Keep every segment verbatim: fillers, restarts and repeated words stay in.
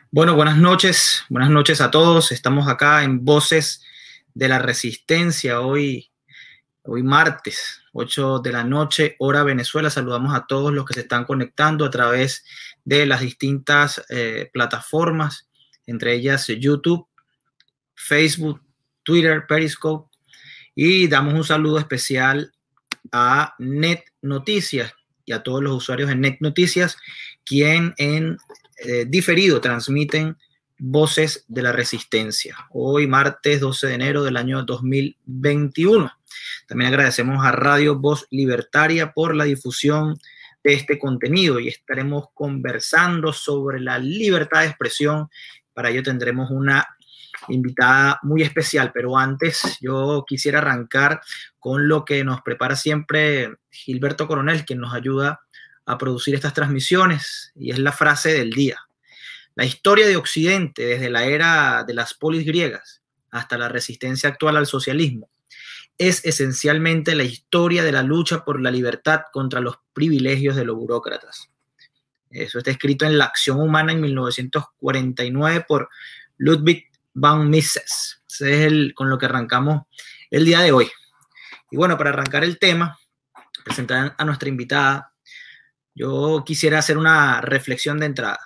Bueno, buenas noches, buenas noches a todos. Estamos acá en Voces de la Resistencia, hoy, hoy martes, ocho de la noche, hora Venezuela. Saludamos a todos los que se están conectando a través de las distintas eh, plataformas, entre ellas YouTube, Facebook, Twitter, Periscope, y damos un saludo especial a Net Noticias y a todos los usuarios en Net Noticias, quien en eh, diferido transmiten Voces de la Resistencia. Hoy martes doce de enero del año dos mil veintiuno. También agradecemos a Radio Voz Libertaria por la difusión de este contenido y estaremos conversando sobre la libertad de expresión. Para ello tendremos una invitada muy especial, pero antes yo quisiera arrancar con lo que nos prepara siempre Gilberto Coronel, quien nos ayuda a producir estas transmisiones, y es la frase del día. La historia de Occidente, desde la era de las polis griegas hasta la resistencia actual al socialismo, es esencialmente la historia de la lucha por la libertad contra los privilegios de los burócratas. Eso está escrito en La acción humana en mil novecientos cuarenta y nueve por Ludwig von Mises. Ese es el, con lo que arrancamos el día de hoy. Y bueno, para arrancar el tema, presentar a nuestra invitada, yo quisiera hacer una reflexión de entrada.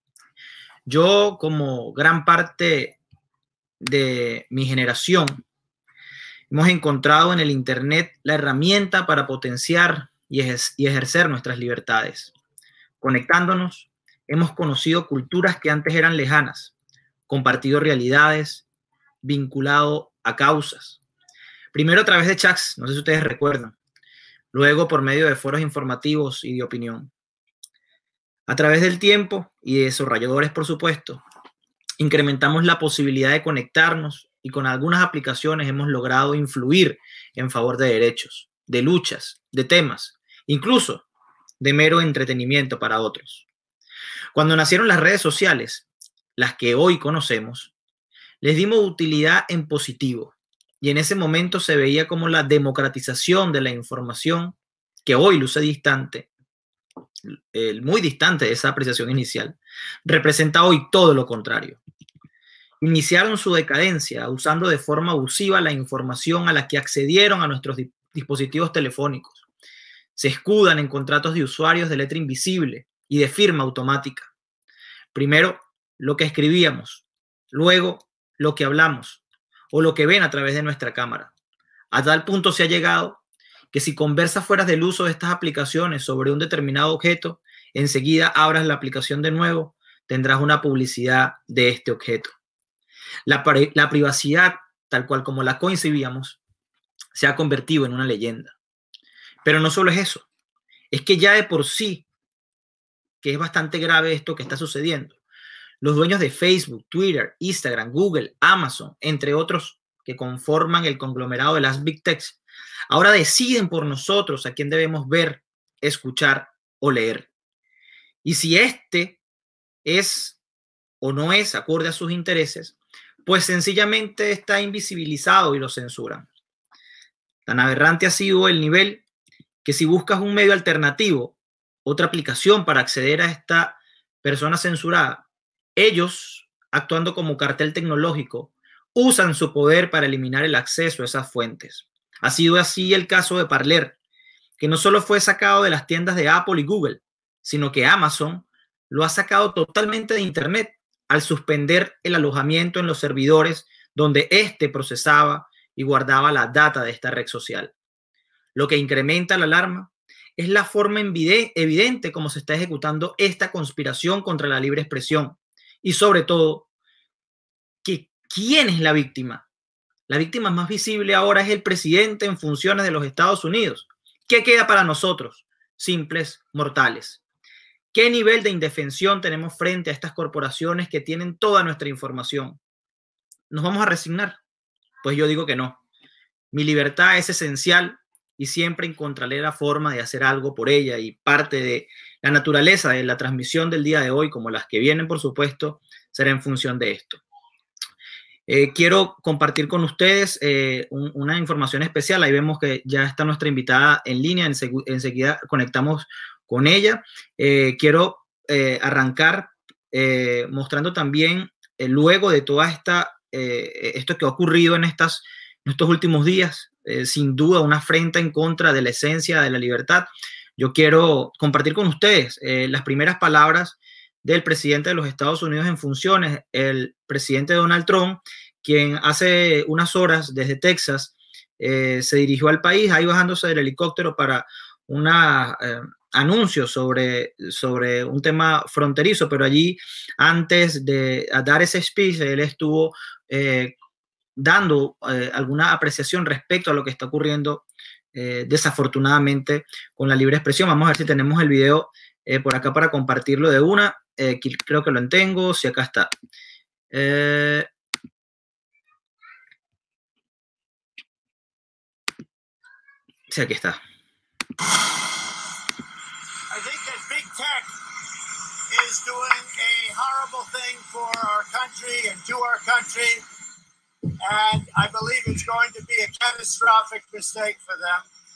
Yo, como gran parte de mi generación, hemos encontrado en el Internet la herramienta para potenciar y, ejer- y ejercer nuestras libertades. Conectándonos, hemos conocido culturas que antes eran lejanas, compartido realidades, vinculado a causas. Primero a través de chats, no sé si ustedes recuerdan, luego por medio de foros informativos y de opinión. A través del tiempo y de subrayadores, por supuesto, incrementamos la posibilidad de conectarnos y con algunas aplicaciones hemos logrado influir en favor de derechos, de luchas, de temas, incluso de mero entretenimiento para otros. Cuando nacieron las redes sociales, las que hoy conocemos, les dimos utilidad en positivo y en ese momento se veía como la democratización de la información, que hoy luce distante, eh, muy distante de esa apreciación inicial, representa hoy todo lo contrario. Iniciaron su decadencia usando de forma abusiva la información a la que accedieron a nuestros di- dispositivos telefónicos. Se escudan en contratos de usuarios de letra invisible y de firma automática. Primero, lo que escribíamos, luego lo que hablamos o lo que ven a través de nuestra cámara. A tal punto se ha llegado que si conversas fuera del uso de estas aplicaciones sobre un determinado objeto, enseguida abras la aplicación de nuevo, tendrás una publicidad de este objeto. La, la privacidad, tal cual como la concebíamos, se ha convertido en una leyenda. Pero no solo es eso, es que ya de por sí, que es bastante grave esto que está sucediendo, los dueños de Facebook, Twitter, Instagram, Google, Amazon, entre otros que conforman el conglomerado de las Big Techs, ahora deciden por nosotros a quién debemos ver, escuchar o leer. Y si este es o no es acorde a sus intereses, pues sencillamente está invisibilizado y lo censuran. Tan aberrante ha sido el nivel que si buscas un medio alternativo, otra aplicación para acceder a esta persona censurada, ellos, actuando como cartel tecnológico, usan su poder para eliminar el acceso a esas fuentes. Ha sido así el caso de Parler, que no solo fue sacado de las tiendas de Apple y Google, sino que Amazon lo ha sacado totalmente de Internet al suspender el alojamiento en los servidores donde éste procesaba y guardaba la data de esta red social. Lo que incrementa la alarma es la forma evidente como se está ejecutando esta conspiración contra la libre expresión y sobre todo, que ¿quién es la víctima? La víctima más visible ahora es el presidente en funciones de los Estados Unidos. ¿Qué queda para nosotros, simples mortales? ¿Qué nivel de indefensión tenemos frente a estas corporaciones que tienen toda nuestra información? ¿Nos vamos a resignar? Pues yo digo que no. Mi libertad es esencial y siempre encontraré la forma de hacer algo por ella, y parte de la naturaleza de la transmisión del día de hoy, como las que vienen, por supuesto, será en función de esto. Eh, quiero compartir con ustedes eh, un, una información especial. Ahí vemos que ya está nuestra invitada en línea, enseguida conectamos con ella. Eh, quiero eh, arrancar eh, mostrando también, eh, luego de toda esta, eh, esto que ha ocurrido en, estas, en estos últimos días, eh, sin duda una afrenta en contra de la esencia de la libertad. Yo quiero compartir con ustedes eh, las primeras palabras del presidente de los Estados Unidos en funciones, el presidente Donald Trump, quien hace unas horas desde Texas eh, se dirigió al país, ahí bajándose del helicóptero para un eh, anuncio sobre, sobre un tema fronterizo, pero allí antes de dar ese speech, él estuvo eh, dando eh, alguna apreciación respecto a lo que está ocurriendo eh, desafortunadamente con la libre expresión. Vamos a ver si tenemos el video eh, por acá para compartirlo de una. Eh, creo que lo tengo, si acá está. Eh, sí, aquí está. I think that big tech is doing a horrible thing for our country and to our country, and I believe it's going to be a catastrophic mistake for them.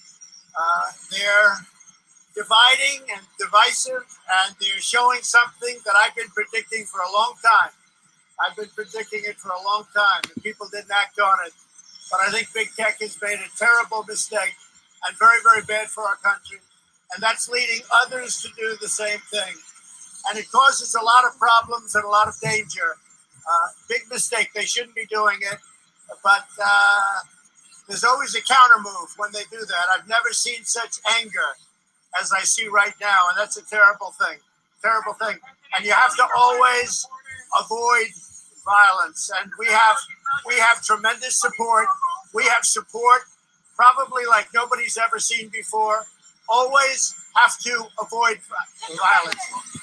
Uh, they're dividing and divisive, and they're showing something that I've been predicting for a long time. I've been predicting it for a long time, and people didn't act on it. But I think big tech has made a terrible mistake and very, very bad for our country. And that's leading others to do the same thing. And it causes a lot of problems and a lot of danger. Uh, big mistake. They shouldn't be doing it. But uh, there's always a counter move when they do that. I've never seen such anger as I see right now. And that's a terrible thing. Terrible thing. And you have to always avoid violence. And we have, we have tremendous support. We have support probably like nobody's ever seen before. Always have to avoid violence.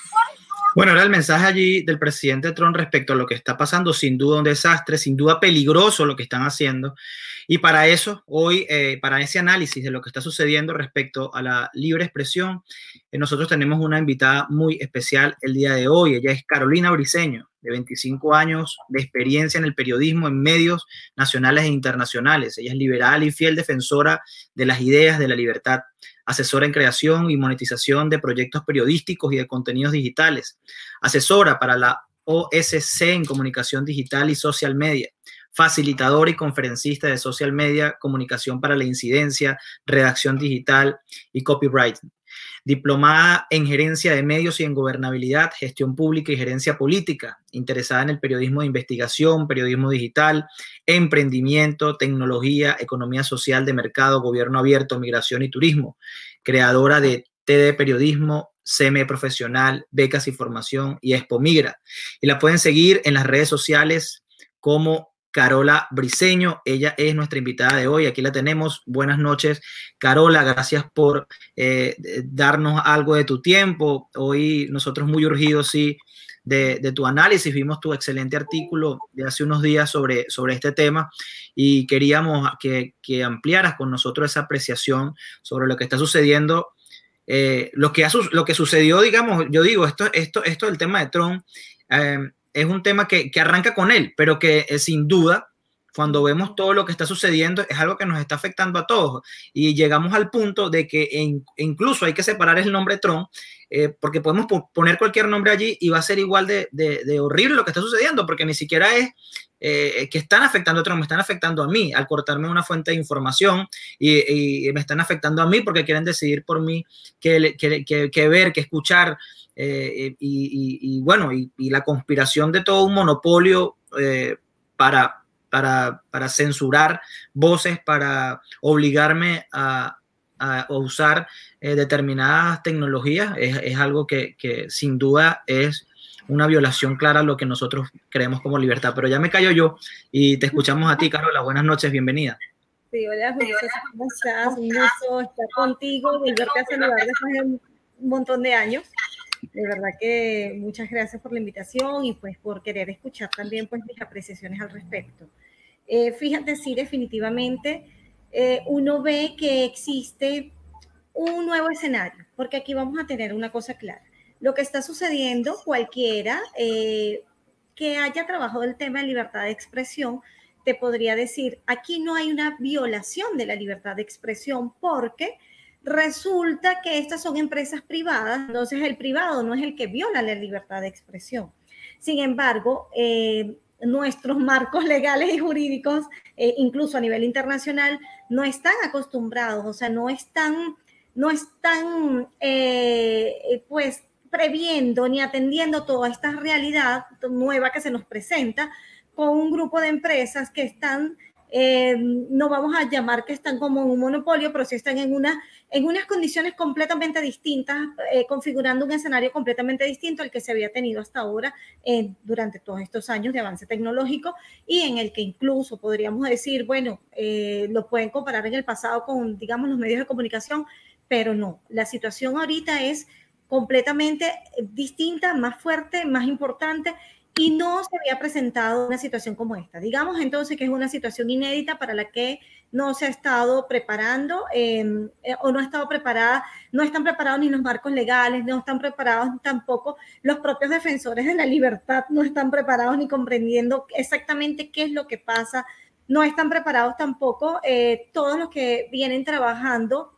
Bueno, era el mensaje allí del presidente Trump respecto a lo que está pasando. Sin duda un desastre, sin duda peligroso lo que están haciendo. Y para eso, hoy, eh, para ese análisis de lo que está sucediendo respecto a la libre expresión, eh, nosotros tenemos una invitada muy especial el día de hoy. Ella es Carolina Briceño, de veinticinco años de experiencia en el periodismo en medios nacionales e internacionales. Ella es liberal y fiel defensora de las ideas de la libertad, asesora en creación y monetización de proyectos periodísticos y de contenidos digitales, asesora para la O S C en comunicación digital y social media, facilitadora y conferencista de social media, comunicación para la incidencia, redacción digital y copywriting. Diplomada en gerencia de medios y en gobernabilidad, gestión pública y gerencia política, interesada en el periodismo de investigación, periodismo digital, emprendimiento, tecnología, economía social de mercado, gobierno abierto, migración y turismo, creadora de T D Periodismo, C M E Profesional, Becas y Formación y Expo Migra. Y la pueden seguir en las redes sociales como Carola Briceño. Ella es nuestra invitada de hoy. Aquí la tenemos. Buenas noches, Carola. Gracias por eh, darnos algo de tu tiempo. Hoy nosotros muy urgidos, sí, de, de tu análisis. Vimos tu excelente artículo de hace unos días sobre, sobre este tema y queríamos que, que ampliaras con nosotros esa apreciación sobre lo que está sucediendo. Eh, lo, que ha, lo que sucedió, digamos, yo digo, esto, esto, esto del tema de Trump, eh, es un tema que, que arranca con él, pero que eh, sin duda, cuando vemos todo lo que está sucediendo, es algo que nos está afectando a todos. Y llegamos al punto de que en, incluso hay que separar el nombre Trump, eh, porque podemos poner cualquier nombre allí y va a ser igual de, de, de horrible lo que está sucediendo, porque ni siquiera es eh, que están afectando a Trump, me están afectando a mí al cortarme una fuente de información y, y me están afectando a mí porque quieren decidir por mí qué que, que, que ver, qué escuchar. Eh, y, y, y bueno, y, y la conspiración de todo un monopolio eh, para, para, para censurar voces, para obligarme a, a usar eh, determinadas tecnologías, es, es algo que, que sin duda es una violación clara a lo que nosotros creemos como libertad. Pero ya me callo yo y te escuchamos a ti, Carola. Buenas noches, bienvenida. Sí, hola, José, ¿cómo estás? Un gusto estar contigo, volverte a saludar después de un montón de años. De verdad que muchas gracias por la invitación y pues por querer escuchar también pues mis apreciaciones al respecto. Eh, fíjate, sí, definitivamente eh, uno ve que existe un nuevo escenario, porque aquí vamos a tener una cosa clara. Lo que está sucediendo, cualquiera eh, que haya trabajado el tema de libertad de expresión, te podría decir, aquí no hay una violación de la libertad de expresión porque resulta que estas son empresas privadas, entonces el privado no es el que viola la libertad de expresión. Sin embargo, eh, nuestros marcos legales y jurídicos, eh, incluso a nivel internacional, no están acostumbrados, o sea, no están, no están eh, pues previendo ni atendiendo toda esta realidad nueva que se nos presenta con un grupo de empresas que están, eh, no vamos a llamar que están como un monopolio, pero sí están en, una, en unas condiciones completamente distintas, eh, configurando un escenario completamente distinto al que se había tenido hasta ahora eh, durante todos estos años de avance tecnológico, y en el que incluso podríamos decir, bueno, eh, lo pueden comparar en el pasado con, digamos, los medios de comunicación, pero no, la situación ahorita es completamente distinta, más fuerte, más importante, y no se había presentado una situación como esta. Digamos entonces que es una situación inédita para la que no se ha estado preparando eh, o no ha estado preparada, no están preparados ni los marcos legales, no están preparados tampoco los propios defensores de la libertad, no están preparados ni comprendiendo exactamente qué es lo que pasa, no están preparados tampoco eh, todos los que vienen trabajando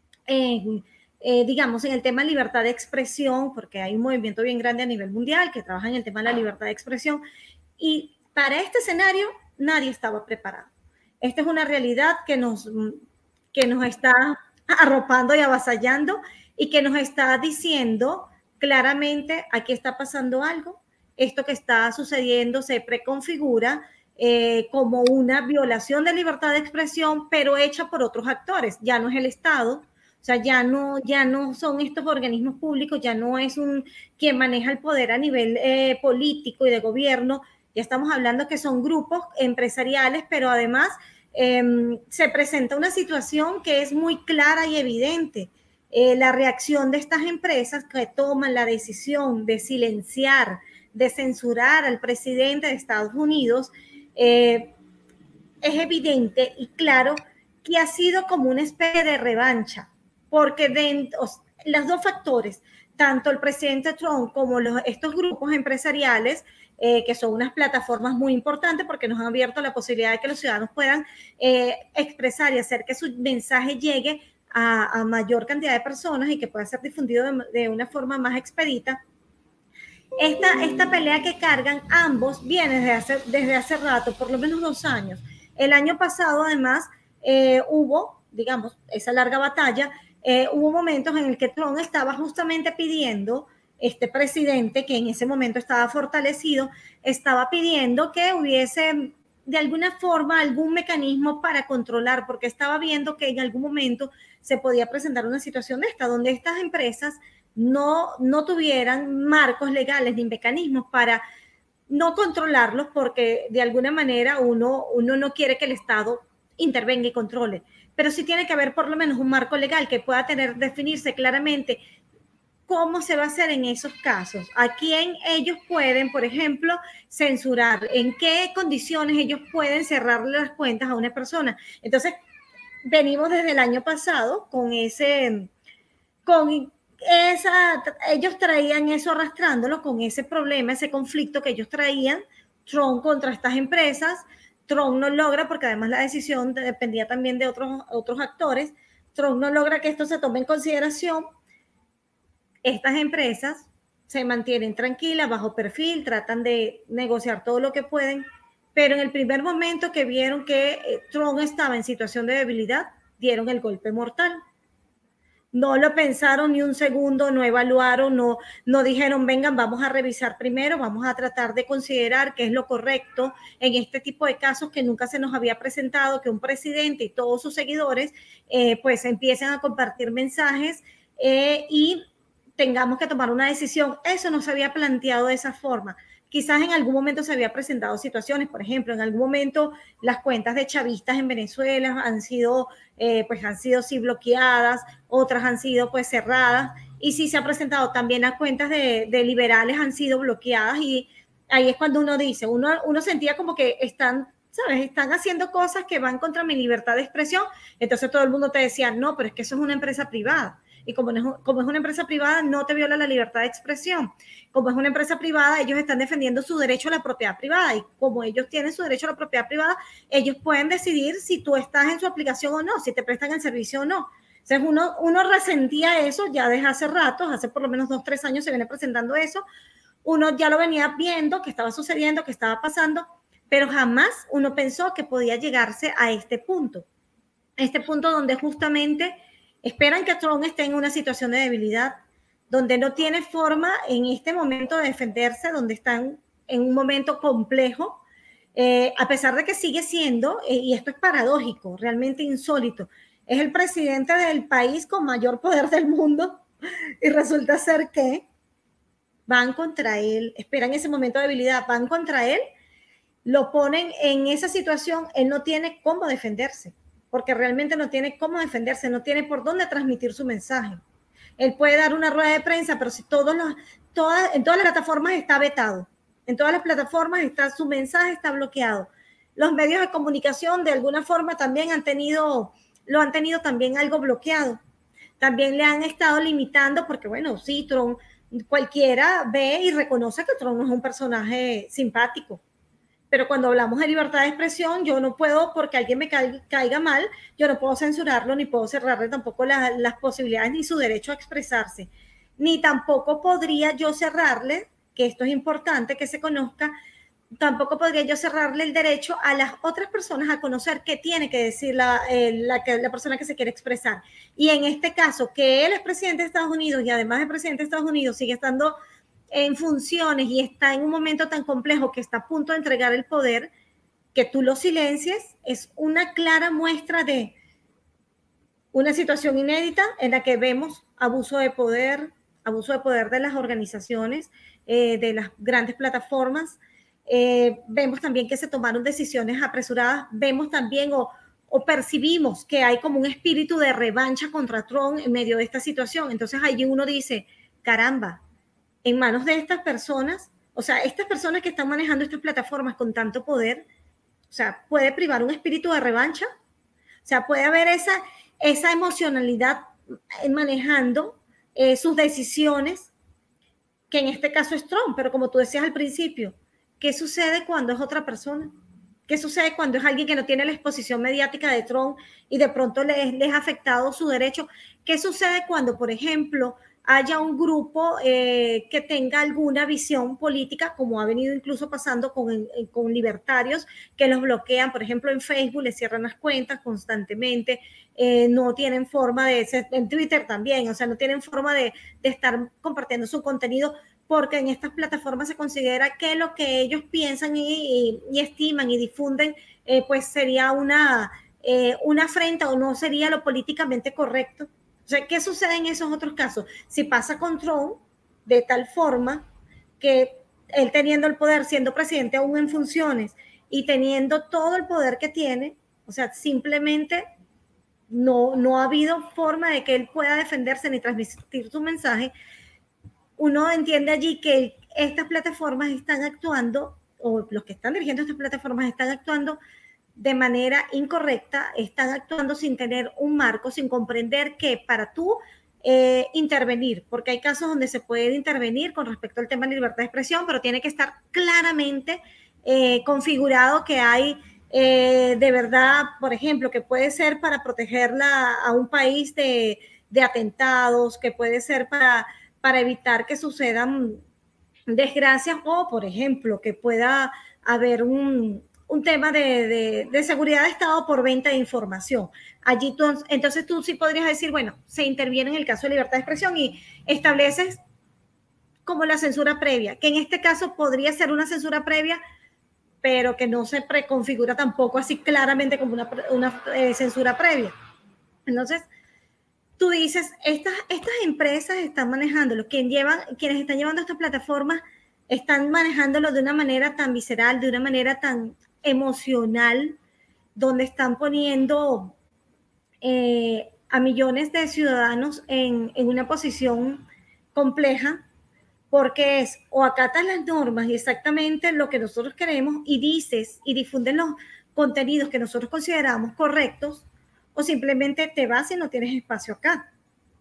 en Eh, digamos, en el tema de libertad de expresión, porque hay un movimiento bien grande a nivel mundial que trabaja en el tema de la libertad de expresión, y para este escenario nadie estaba preparado. Esta es una realidad que nos, que nos está arropando y avasallando y que nos está diciendo claramente, aquí está pasando algo, esto que está sucediendo se preconfigura eh, como una violación de libertad de expresión, pero hecha por otros actores, ya no es el Estado. O sea, ya no, ya no son estos organismos públicos, ya no es un quien maneja el poder a nivel eh, político y de gobierno. Ya estamos hablando que son grupos empresariales, pero además eh, se presenta una situación que es muy clara y evidente. Eh, la reacción de estas empresas que toman la decisión de silenciar, de censurar al presidente de Estados Unidos, eh, es evidente y claro que ha sido como una especie de revancha. Porque dentro, los dos factores, tanto el presidente Trump como los, estos grupos empresariales, eh, que son unas plataformas muy importantes porque nos han abierto la posibilidad de que los ciudadanos puedan eh, expresar y hacer que su mensaje llegue a, a mayor cantidad de personas y que pueda ser difundido de, de una forma más expedita. Esta, esta pelea que cargan ambos viene desde hace, desde hace rato, por lo menos dos años. El año pasado, además, eh, hubo, digamos, esa larga batalla. Eh, hubo momentos en el que Trump estaba justamente pidiendo, este presidente que en ese momento estaba fortalecido, estaba pidiendo que hubiese de alguna forma algún mecanismo para controlar, porque estaba viendo que en algún momento se podía presentar una situación de esta, donde estas empresas no, no tuvieran marcos legales ni mecanismos para no controlarlos, porque de alguna manera uno, uno no quiere que el Estado intervenga y controle. Pero sí tiene que haber por lo menos un marco legal que pueda tener, definirse claramente cómo se va a hacer en esos casos, a quién ellos pueden, por ejemplo, censurar, en qué condiciones ellos pueden cerrarle las cuentas a una persona. Entonces, venimos desde el año pasado con ese, con esa, ellos traían eso arrastrándolo con ese problema, ese conflicto que ellos traían, Trump contra estas empresas. Trump no logra, porque además la decisión dependía también de otros, otros actores, Trump no logra que esto se tome en consideración. Estas empresas se mantienen tranquilas, bajo perfil, tratan de negociar todo lo que pueden, pero en el primer momento que vieron que Trump estaba en situación de debilidad, dieron el golpe mortal. No lo pensaron ni un segundo, no evaluaron, no, no dijeron, vengan, vamos a revisar primero, vamos a tratar de considerar qué es lo correcto en este tipo de casos que nunca se nos había presentado, que un presidente y todos sus seguidores eh, pues empiecen a compartir mensajes eh, y tengamos que tomar una decisión. Eso no se había planteado de esa forma. Quizás en algún momento se había presentado situaciones, por ejemplo, en algún momento las cuentas de chavistas en Venezuela han sido, eh, pues han sido sí bloqueadas, otras han sido pues cerradas, y sí se ha presentado también a cuentas de, de liberales han sido bloqueadas, y ahí es cuando uno dice, uno, uno sentía como que están, ¿sabes? Están haciendo cosas que van contra mi libertad de expresión, entonces todo el mundo te decía, no, pero es que eso es una empresa privada. Y como es, como es una empresa privada, no te viola la libertad de expresión. Como es una empresa privada, ellos están defendiendo su derecho a la propiedad privada. Y como ellos tienen su derecho a la propiedad privada, ellos pueden decidir si tú estás en su aplicación o no, si te prestan el servicio o no. Entonces uno, uno resentía eso ya desde hace rato, hace por lo menos dos, tres años se viene presentando eso, uno ya lo venía viendo, que estaba sucediendo, que estaba pasando, pero jamás uno pensó que podía llegarse a este punto. Este punto donde justamente esperan que Trump esté en una situación de debilidad, donde no tiene forma en este momento de defenderse, donde están en un momento complejo, eh, a pesar de que sigue siendo, eh, y esto es paradójico, realmente insólito, es el presidente del país con mayor poder del mundo y resulta ser que van contra él, esperan ese momento de debilidad, van contra él, lo ponen en esa situación, él no tiene cómo defenderse, porque realmente no tiene cómo defenderse, no tiene por dónde transmitir su mensaje. Él puede dar una rueda de prensa, pero si todos los, todas, en todas las plataformas está vetado, en todas las plataformas está, su mensaje está bloqueado. Los medios de comunicación de alguna forma también han tenido, lo han tenido también algo bloqueado. También le han estado limitando, porque bueno, sí, Trump, cualquiera ve y reconoce que Trump no es un personaje simpático. Pero cuando hablamos de libertad de expresión, yo no puedo, porque alguien me caiga, caiga mal, yo no puedo censurarlo, ni puedo cerrarle tampoco la, las posibilidades, ni su derecho a expresarse. Ni tampoco podría yo cerrarle, que esto es importante que se conozca, tampoco podría yo cerrarle el derecho a las otras personas a conocer qué tiene que decir la, eh, la, la persona que se quiere expresar. Y en este caso, que él es presidente de Estados Unidos y además de presidente de Estados Unidos sigue estando en funciones y está en un momento tan complejo que está a punto de entregar el poder, que tú lo silencies, es una clara muestra de una situación inédita en la que vemos abuso de poder, abuso de poder de las organizaciones, eh, de las grandes plataformas. Eh, vemos también que se tomaron decisiones apresuradas, vemos también o, o percibimos que hay como un espíritu de revancha contra Trump en medio de esta situación. Entonces allí uno dice, caramba, en manos de estas personas, o sea, estas personas que están manejando estas plataformas con tanto poder, o sea, puede privar un espíritu de revancha, o sea, puede haber esa, esa emocionalidad manejando eh, sus decisiones, que en este caso es Trump, pero como tú decías al principio, ¿qué sucede cuando es otra persona? ¿Qué sucede cuando es alguien que no tiene la exposición mediática de Trump y de pronto les, les ha afectado su derecho? ¿Qué sucede cuando, por ejemplo, haya un grupo eh, que tenga alguna visión política, como ha venido incluso pasando con, con libertarios, que los bloquean, por ejemplo, en Facebook, les cierran las cuentas constantemente, eh, no tienen forma de, en Twitter también, o sea, no tienen forma de, de estar compartiendo su contenido, porque en estas plataformas se considera que lo que ellos piensan y, y, y estiman y difunden, eh, pues sería una, eh, una afrenta o no sería lo políticamente correcto. O sea, ¿qué sucede en esos otros casos? Si pasa con Trump de tal forma que él teniendo el poder, siendo presidente aún en funciones y teniendo todo el poder que tiene, o sea, simplemente no, no ha habido forma de que él pueda defenderse ni transmitir su mensaje, uno entiende allí que estas plataformas están actuando, o los que están dirigiendo estas plataformas están actuando de manera incorrecta, están actuando sin tener un marco, sin comprender que para tú eh, intervenir, porque hay casos donde se puede intervenir con respecto al tema de libertad de expresión, pero tiene que estar claramente eh, configurado que hay eh, de verdad, por ejemplo, que puede ser para protegerla a un país de, de atentados, que puede ser para, para evitar que sucedan desgracias o, por ejemplo, que pueda haber un un tema de, de, de seguridad de Estado por venta de información. Allí tú, entonces tú sí podrías decir, bueno, se interviene en el caso de libertad de expresión y estableces como la censura previa, que en este caso podría ser una censura previa, pero que no se preconfigura tampoco así claramente como una, una eh, censura previa. Entonces, tú dices, estas, estas empresas están manejándolo, quien llevan, quienes están llevando estas plataformas están manejándolo de una manera tan visceral, de una manera tan emocional, donde están poniendo eh, a millones de ciudadanos en, en una posición compleja, porque es o acatas las normas y exactamente lo que nosotros queremos y dices y difunden los contenidos que nosotros consideramos correctos, o simplemente te vas y no tienes espacio acá.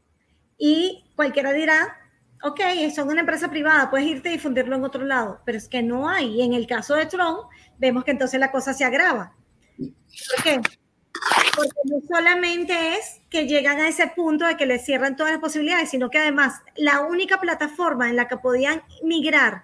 Y cualquiera dirá, ok, son una empresa privada, puedes irte y difundirlo en otro lado, pero es que no hay. Y en el caso de Trump, vemos que entonces la cosa se agrava. ¿Por qué? Porque no solamente es que llegan a ese punto de que les cierran todas las posibilidades, sino que además la única plataforma en la que podían migrar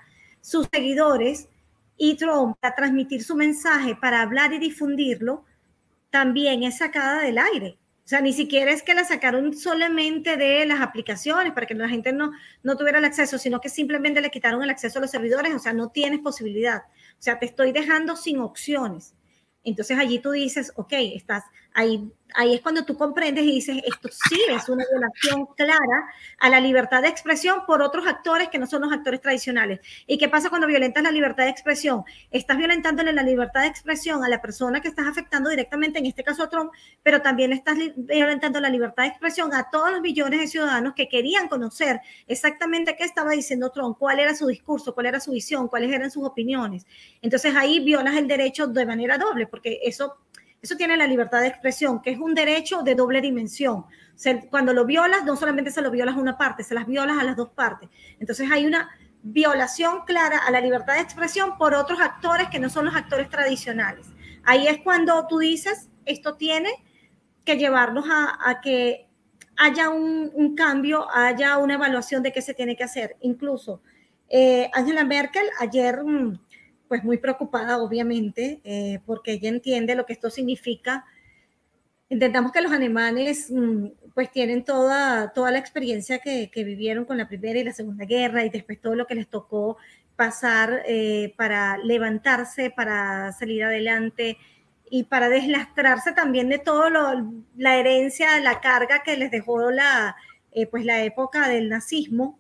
sus seguidores, y Trump, para transmitir su mensaje, para hablar y difundirlo, también es sacada del aire. O sea, ni siquiera es que la sacaron solamente de las aplicaciones para que la gente no, no tuviera el acceso, sino que simplemente le quitaron el acceso a los servidores. O sea, no tienes posibilidad. O sea, te estoy dejando sin opciones. Entonces allí tú dices, ok, estás ahí, ahí es cuando tú comprendes y dices, esto sí es una violación clara a la libertad de expresión por otros actores que no son los actores tradicionales. ¿Y qué pasa cuando violentas la libertad de expresión? Estás violentándole la libertad de expresión a la persona que estás afectando directamente, en este caso a Trump, pero también estás violentando la libertad de expresión a todos los millones de ciudadanos que querían conocer exactamente qué estaba diciendo Trump, cuál era su discurso, cuál era su visión, cuáles eran sus opiniones. Entonces ahí violas el derecho de manera doble, porque eso, eso tiene la libertad de expresión, que es un derecho de doble dimensión. O sea, cuando lo violas, no solamente se lo violas a una parte, se las violas a las dos partes. Entonces hay una violación clara a la libertad de expresión por otros actores que no son los actores tradicionales. Ahí es cuando tú dices, esto tiene que llevarnos a, a que haya un, un cambio, haya una evaluación de qué se tiene que hacer. Incluso eh, Angela Merkel ayer... pues muy preocupada, obviamente, eh, porque ella entiende lo que esto significa. Entendamos que los alemanes pues tienen toda, toda la experiencia que, que vivieron con la Primera y la Segunda Guerra, y después todo lo que les tocó pasar eh, para levantarse, para salir adelante y para deslastrarse también de todo lo, la herencia, la carga que les dejó la, eh, pues la época del nazismo,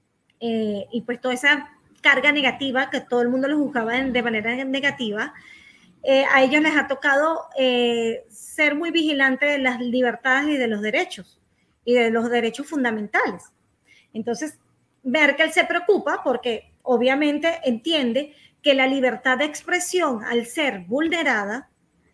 eh, y pues toda esa carga negativa, que todo el mundo los juzgaba de manera negativa. Eh, a ellos les ha tocado eh, ser muy vigilantes de las libertades y de los derechos, y de los derechos fundamentales. Entonces, Merkel se preocupa porque obviamente entiende que la libertad de expresión, al ser vulnerada,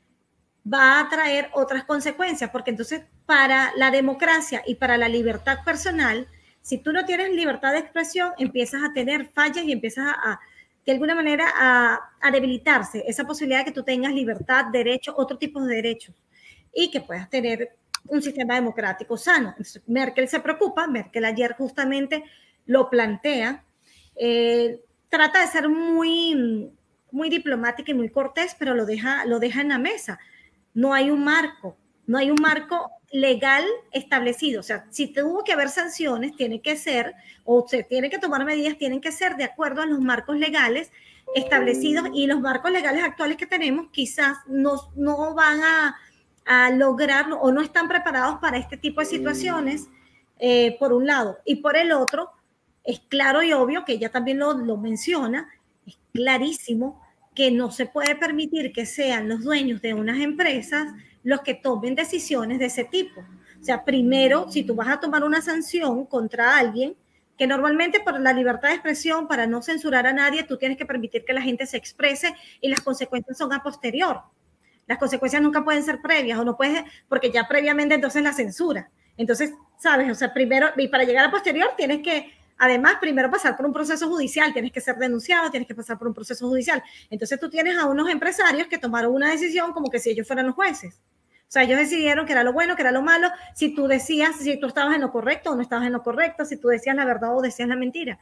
va a traer otras consecuencias, porque entonces para la democracia y para la libertad personal, si tú no tienes libertad de expresión, empiezas a tener fallas y empiezas a, a de alguna manera, a, a debilitarse esa posibilidad de que tú tengas libertad, derecho, otro tipo de derechos, y que puedas tener un sistema democrático sano. Entonces, Merkel se preocupa, Merkel ayer justamente lo plantea, eh, trata de ser muy, muy diplomática y muy cortés, pero lo deja, lo deja en la mesa. No hay un marco, no hay un marco legal establecido. O sea, si tuvo que haber sanciones, tiene que ser, o se tiene que tomar medidas, tienen que ser de acuerdo a los marcos legales establecidos, y los marcos legales actuales que tenemos quizás no, no van a, a lograrlo, o no están preparados para este tipo de situaciones, eh, por un lado. Y por el otro, es claro y obvio, que ella también lo, lo menciona, es clarísimo que no se puede permitir que sean los dueños de unas empresas los que tomen decisiones de ese tipo. O sea, primero, si tú vas a tomar una sanción contra alguien, que normalmente por la libertad de expresión, para no censurar a nadie, tú tienes que permitir que la gente se exprese, y las consecuencias son a posterior. Las consecuencias nunca pueden ser previas, o no puedes, porque ya previamente entonces la censura. Entonces, ¿sabes? O sea, primero, y para llegar a posterior tienes que, además, primero pasar por un proceso judicial, tienes que ser denunciado, tienes que pasar por un proceso judicial. Entonces tú tienes a unos empresarios que tomaron una decisión como que si ellos fueran los jueces. O sea, ellos decidieron que era lo bueno, que era lo malo, si tú decías, si tú estabas en lo correcto o no estabas en lo correcto, si tú decías la verdad o decías la mentira.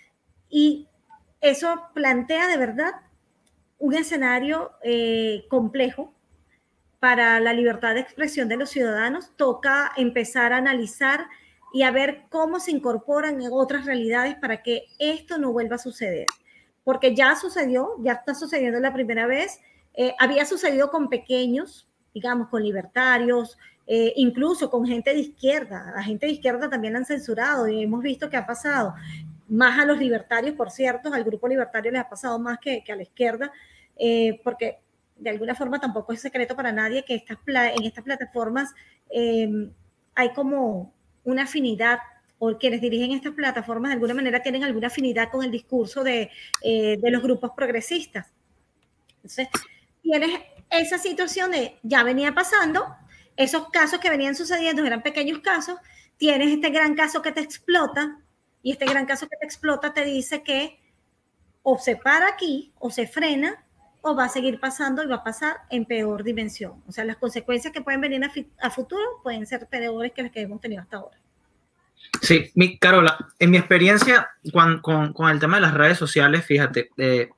Y eso plantea de verdad un escenario eh, complejo para la libertad de expresión de los ciudadanos. Toca empezar a analizar y a ver cómo se incorporan en otras realidades para que esto no vuelva a suceder. Porque ya sucedió, ya está sucediendo la primera vez, eh, había sucedido con pequeños, digamos, con libertarios, eh, incluso con gente de izquierda. A gente de izquierda también han censurado, y hemos visto que ha pasado. Más a los libertarios, por cierto, al grupo libertario les ha pasado más que, que a la izquierda, eh, porque de alguna forma tampoco es secreto para nadie que estas en estas plataformas eh, hay como una afinidad, o quienes dirigen estas plataformas de alguna manera tienen alguna afinidad con el discurso de, eh, de los grupos progresistas. Entonces, tienes esa situación de, ya venía pasando, esos casos que venían sucediendo eran pequeños casos, tienes este gran caso que te explota, y este gran caso que te explota te dice que o se para aquí, o se frena, o va a seguir pasando, y va a pasar en peor dimensión. O sea, las consecuencias que pueden venir a, a futuro pueden ser peores que las que hemos tenido hasta ahora. Sí, mi, Carola, en mi experiencia con, con, con el tema de las redes sociales, fíjate, eh,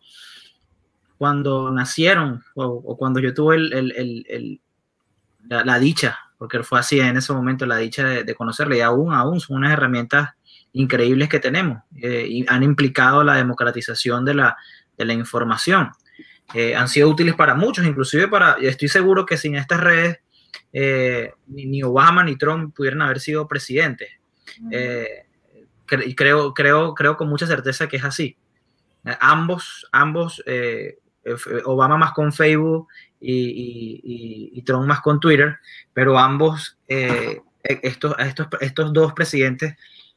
cuando nacieron o, o cuando yo tuve el, el, el, el, la, la dicha, porque fue así en ese momento, la dicha de, de conocerle, y aún, aún son unas herramientas increíbles que tenemos eh, y han implicado la democratización de la, de la información. Eh, han sido útiles para muchos, inclusive para, estoy seguro que sin estas redes eh, ni, ni Obama ni Trump pudieran haber sido presidentes. Eh, cre creo, creo, creo con mucha certeza que es así. Eh, ambos, ambos eh, Obama más con Facebook y, y, y, y Trump más con Twitter, pero ambos, eh, estos, estos, estos dos presidentes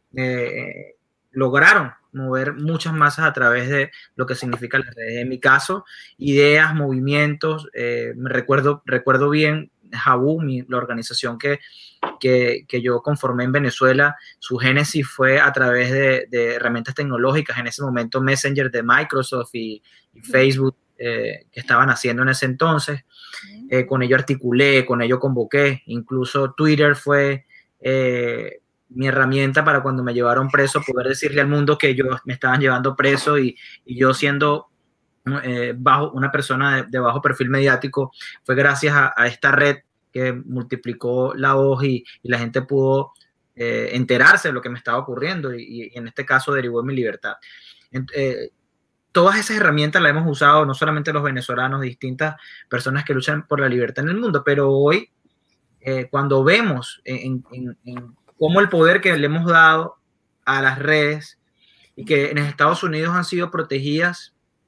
eh, lograron mover muchas masas a través de lo que significa las redes. En mi caso, ideas, movimientos, eh, me recuerdo, recuerdo bien Jabu, mi, la organización que, que, que yo conformé en Venezuela, su génesis fue a través de, de herramientas tecnológicas, en ese momento Messenger de Microsoft y, y Facebook, eh, que estaban haciendo en ese entonces. Eh, con ello articulé, con ello convoqué, incluso Twitter fue eh, mi herramienta para cuando me llevaron preso, poder decirle al mundo que yo me estaban llevando preso y, y yo siendo eh, bajo, una persona de, de bajo perfil mediático, fue gracias a, a esta red que multiplicó la voz y, y la gente pudo eh, enterarse de lo que me estaba ocurriendo y, y en este caso derivó en mi libertad. Eh, todas esas herramientas las hemos usado no solamente los venezolanos, distintas personas que luchan por la libertad en el mundo, pero hoy eh, cuando vemos en, en, en cómo el poder que le hemos dado a las redes y que en Estados Unidos han sido protegidas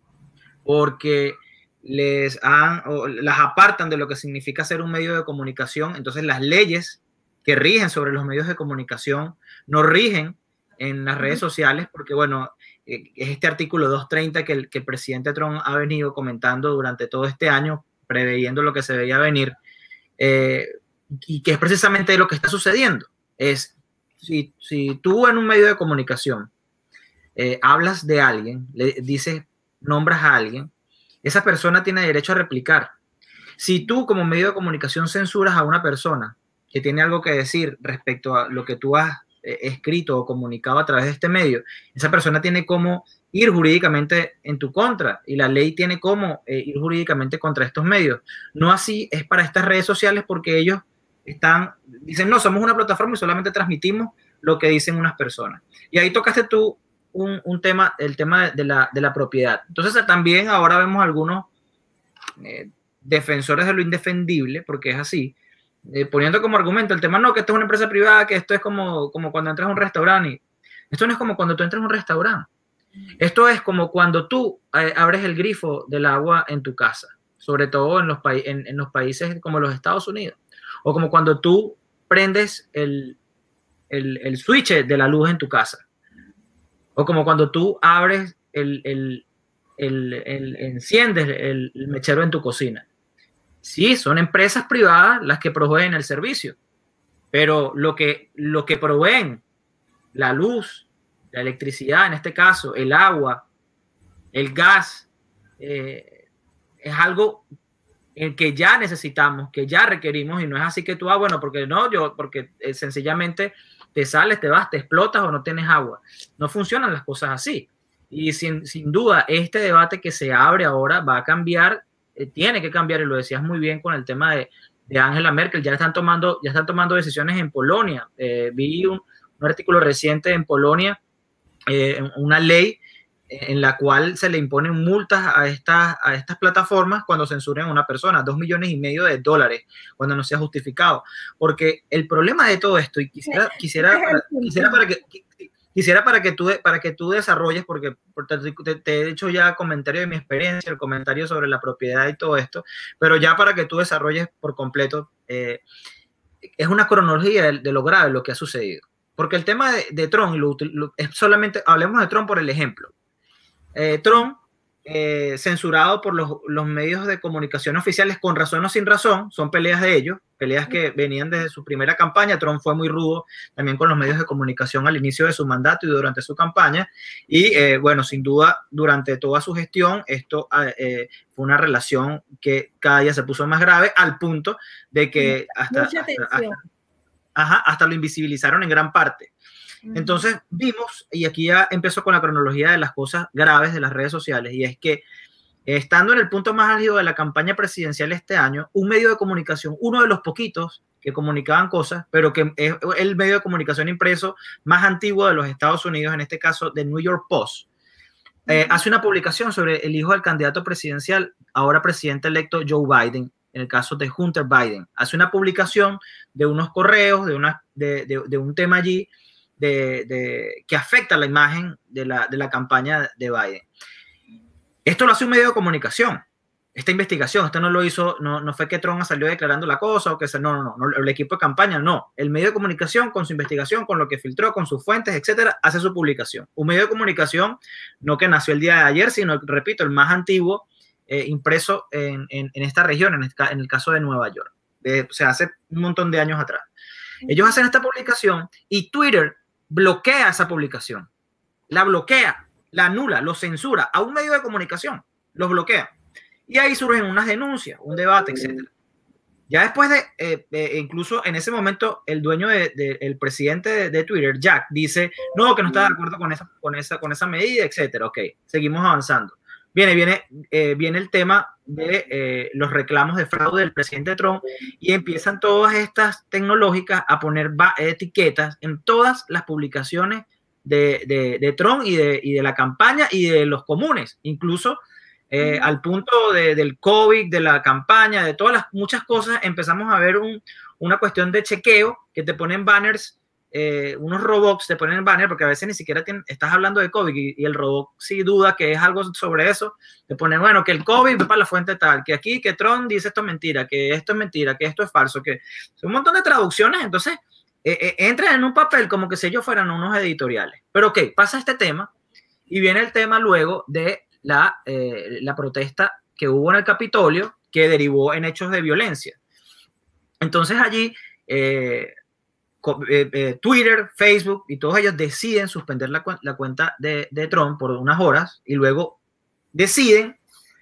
porque les han, o las apartan de lo que significa ser un medio de comunicación, entonces las leyes que rigen sobre los medios de comunicación no rigen en las redes sociales, porque bueno, es este artículo doscientos treinta que el, que el presidente Trump ha venido comentando durante todo este año, preveyendo lo que se veía venir, eh, y que es precisamente lo que está sucediendo. Es, si, si tú en un medio de comunicación eh, hablas de alguien, le dices, nombras a alguien, esa persona tiene derecho a replicar. Si tú como medio de comunicación censuras a una persona que tiene algo que decir respecto a lo que tú has eh, escrito o comunicado a través de este medio, esa persona tiene cómo ir jurídicamente en tu contra y la ley tiene cómo eh, ir jurídicamente contra estos medios. No así es para estas redes sociales porque ellos están, dicen, no, somos una plataforma y solamente transmitimos lo que dicen unas personas. Y ahí tocaste tú un, un tema, el tema de la, de la propiedad. Entonces también ahora vemos algunos eh, defensores de lo indefendible, porque es así, eh, poniendo como argumento el tema, no, que esto es una empresa privada, que esto es como, como cuando entras a un restaurante. Y esto no es como cuando tú entras a un restaurante. Esto es como cuando tú eh, abres el grifo del agua en tu casa, sobre todo en los, en, en los países como los Estados Unidos. O como cuando tú prendes el, el, el switch de la luz en tu casa. O como cuando tú abres el, el, el, el enciendes el, el mechero en tu cocina. Sí, son empresas privadas las que proveen el servicio. Pero lo que, lo que proveen, la luz, la electricidad, en este caso, el agua, el gas, eh, es algo en que ya necesitamos, que ya requerimos, y no es así que tú, ah, bueno, porque no, yo, porque eh, sencillamente te sales, te vas, te explotas o no tienes agua. No funcionan las cosas así. Y sin, sin duda, este debate que se abre ahora va a cambiar, eh, tiene que cambiar, y lo decías muy bien con el tema de, de Angela Merkel, ya están tomando, ya están tomando decisiones en Polonia. Eh, vi un, un artículo reciente en Polonia, eh, una ley en la cual se le imponen multas a estas, a estas plataformas cuando censuren a una persona, dos millones y medio de dólares, cuando no sea justificado. Porque el problema de todo esto, y quisiera, quisiera, para, quisiera, para, que, quisiera para, que tú, para que tú desarrolles, porque te, te he hecho ya comentario de mi experiencia, el comentario sobre la propiedad y todo esto, pero ya para que tú desarrolles por completo, eh, es una cronología de, de lo grave, lo que ha sucedido. Porque el tema de, de Trump, lo, lo, es solamente, hablemos de Trump por el ejemplo. Eh, Trump, eh, censurado por los, los medios de comunicación oficiales con razón o sin razón, son peleas de ellos, peleas que venían desde su primera campaña. Trump fue muy rudo también con los medios de comunicación al inicio de su mandato y durante su campaña, y eh, bueno, sin duda, durante toda su gestión, esto eh, fue una relación que cada día se puso más grave, al punto de que hasta, hasta, hasta, ajá, hasta lo invisibilizaron en gran parte. Entonces vimos, y aquí ya empezó con la cronología de las cosas graves de las redes sociales, y es que estando en el punto más álgido de la campaña presidencial este año, un medio de comunicación, uno de los poquitos que comunicaban cosas, pero que es el medio de comunicación impreso más antiguo de los Estados Unidos, en este caso The New York Post, eh, hace una publicación sobre el hijo del candidato presidencial, ahora presidente electo Joe Biden, en el caso de Hunter Biden. Hace una publicación de unos correos, de, una, de, de, de un tema allí de, de, que afecta la imagen de la, de la campaña de Biden. Esto lo hace un medio de comunicación. Esta investigación, esto no lo hizo, no, no fue que Trump salió declarando la cosa o que no, no, no, no, el equipo de campaña, no. El medio de comunicación con su investigación, con lo que filtró, con sus fuentes, etcétera, hace su publicación. Un medio de comunicación no que nació el día de ayer, sino, repito, el más antiguo eh, impreso en, en, en esta región, en el, en el caso de Nueva York. De, o sea, hace un montón de años atrás. Ellos hacen esta publicación y Twitter bloquea esa publicación. La bloquea, la anula, lo censura a un medio de comunicación, los bloquea. Y ahí surgen unas denuncias, un debate, etcétera. Ya después de, eh, eh, incluso en ese momento, el dueño, de, de, el presidente de, de Twitter, Jack, dice, no, que no está de acuerdo con esa, con esa, con esa medida, etcétera. Ok, seguimos avanzando. Viene, viene, eh, viene el tema de eh, los reclamos de fraude del presidente Trump y empiezan todas estas tecnológicas a poner etiquetas en todas las publicaciones de, de, de Trump y de, y de la campaña y de los comunes, incluso Eh, al punto de, del COVID, de la campaña, de todas las muchas cosas, empezamos a ver un, una cuestión de chequeo que te ponen banners, eh, unos robots te ponen banners, porque a veces ni siquiera tienen, estás hablando de COVID y, y el robot sí duda que es algo sobre eso, te ponen, bueno, que el COVID va para la fuente tal, que aquí, que Trump dice esto es mentira, que esto es mentira, que esto es falso, que un montón de traducciones, entonces eh, eh, entran en un papel como que si ellos fueran unos editoriales. Pero ok, pasa este tema y viene el tema luego de La, eh, la protesta que hubo en el Capitolio que derivó en hechos de violencia. Entonces allí eh, eh, eh, Twitter, Facebook y todos ellos deciden suspender la, la cuenta de, de Trump por unas horas y luego deciden,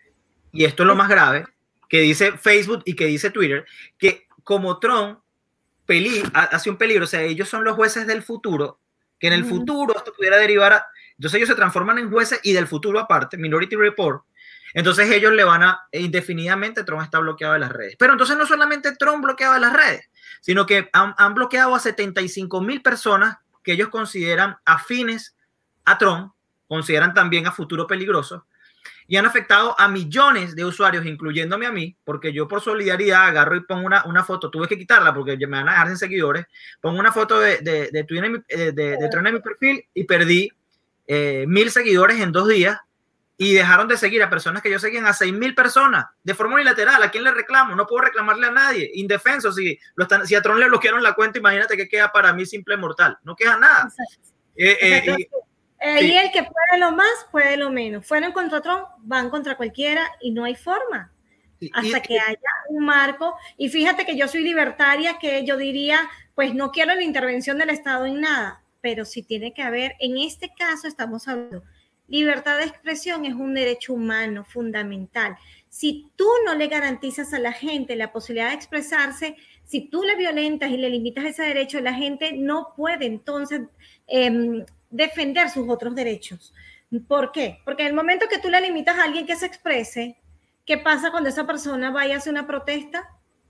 y esto es lo más grave, que dice Facebook y que dice Twitter, que como Trump peli hace un peligro, o sea, ellos son los jueces del futuro, que en el futuro esto pudiera derivar a... Entonces ellos se transforman en jueces y del futuro aparte, Minority Report. Entonces ellos le van a, indefinidamente Trump está bloqueado de las redes. Pero entonces no solamente Trump bloqueado de las redes, sino que han, han bloqueado a setenta y cinco mil personas que ellos consideran afines a Trump, consideran también a futuro peligroso, y han afectado a millones de usuarios, incluyéndome a mí, porque yo por solidaridad agarro y pongo una, una foto, tuve que quitarla porque me van a dejar sin seguidores, pongo una foto de, de, de, de, de, de, de Trump en mi perfil y perdí Eh, mil seguidores en dos días y dejaron de seguir a personas que yo seguían a seis mil personas de forma unilateral. ¿A quién le reclamo? No puedo reclamarle a nadie, indefenso. Si, lo están, si a Trump le bloquearon la cuenta, imagínate que queda para mí simple mortal, no queda nada. Eh, eh, y, Ahí sí. El que puede lo más, puede lo menos. Fueron contra Trump, van contra cualquiera y no hay forma. Hasta que haya un marco. Y fíjate que yo soy libertaria, que yo diría, pues no quiero la intervención del Estado en nada, pero sí tiene que haber, en este caso estamos hablando, libertad de expresión es un derecho humano fundamental. Si tú no le garantizas a la gente la posibilidad de expresarse, si tú le violentas y le limitas ese derecho, la gente no puede entonces eh, defender sus otros derechos. ¿Por qué? Porque en el momento que tú le limitas a alguien que se exprese, ¿qué pasa cuando esa persona vaya a hacer una protesta?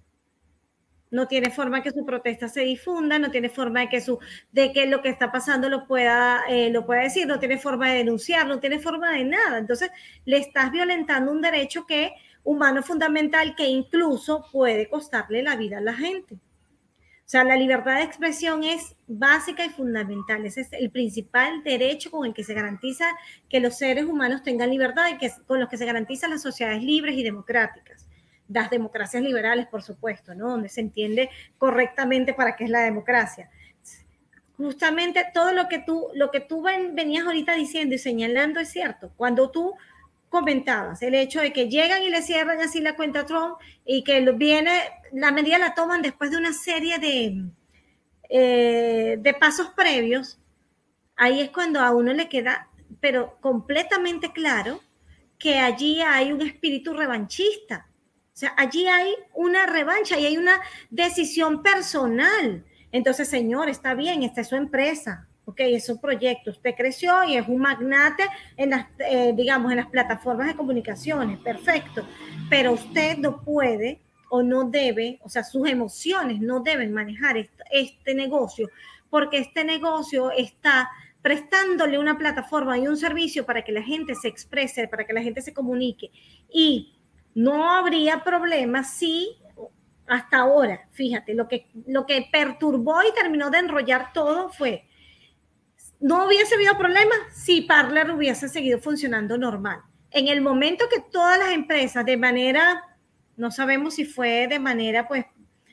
No tiene forma que su protesta se difunda, no tiene forma de que, su, de que lo que está pasando lo pueda, eh, lo pueda decir, no tiene forma de denunciar, no tiene forma de nada. Entonces, le estás violentando un derecho que, humano fundamental que incluso puede costarle la vida a la gente. O sea, la libertad de expresión es básica y fundamental. Ese es el principal derecho con el que se garantiza que los seres humanos tengan libertad y que, con los que se garantizan las sociedades libres y democráticas. Las democracias liberales, por supuesto, ¿no? Donde se entiende correctamente para qué es la democracia. Justamente todo lo que tú, lo que tú ven, venías ahorita diciendo y señalando es cierto. Cuando tú comentabas el hecho de que llegan y le cierran así la cuenta a Trump y que viene, la medida la toman después de una serie de, eh, de pasos previos, ahí es cuando a uno le queda, pero completamente claro, que allí hay un espíritu revanchista. O sea, allí hay una revancha y hay una decisión personal. Entonces, señor, está bien, esta es su empresa. Ok, es un proyecto, usted creció y es un magnate en las, eh, digamos, en las plataformas de comunicaciones, perfecto, pero usted no puede o no debe, o sea, sus emociones no deben manejar este, este negocio, porque este negocio está prestándole una plataforma y un servicio para que la gente se exprese, para que la gente se comunique, y no habría problema si hasta ahora, fíjate, lo que, lo que perturbó y terminó de enrollar todo fue, no hubiese habido problema si Parler hubiese seguido funcionando normal. En el momento que todas las empresas de manera, no sabemos si fue de manera pues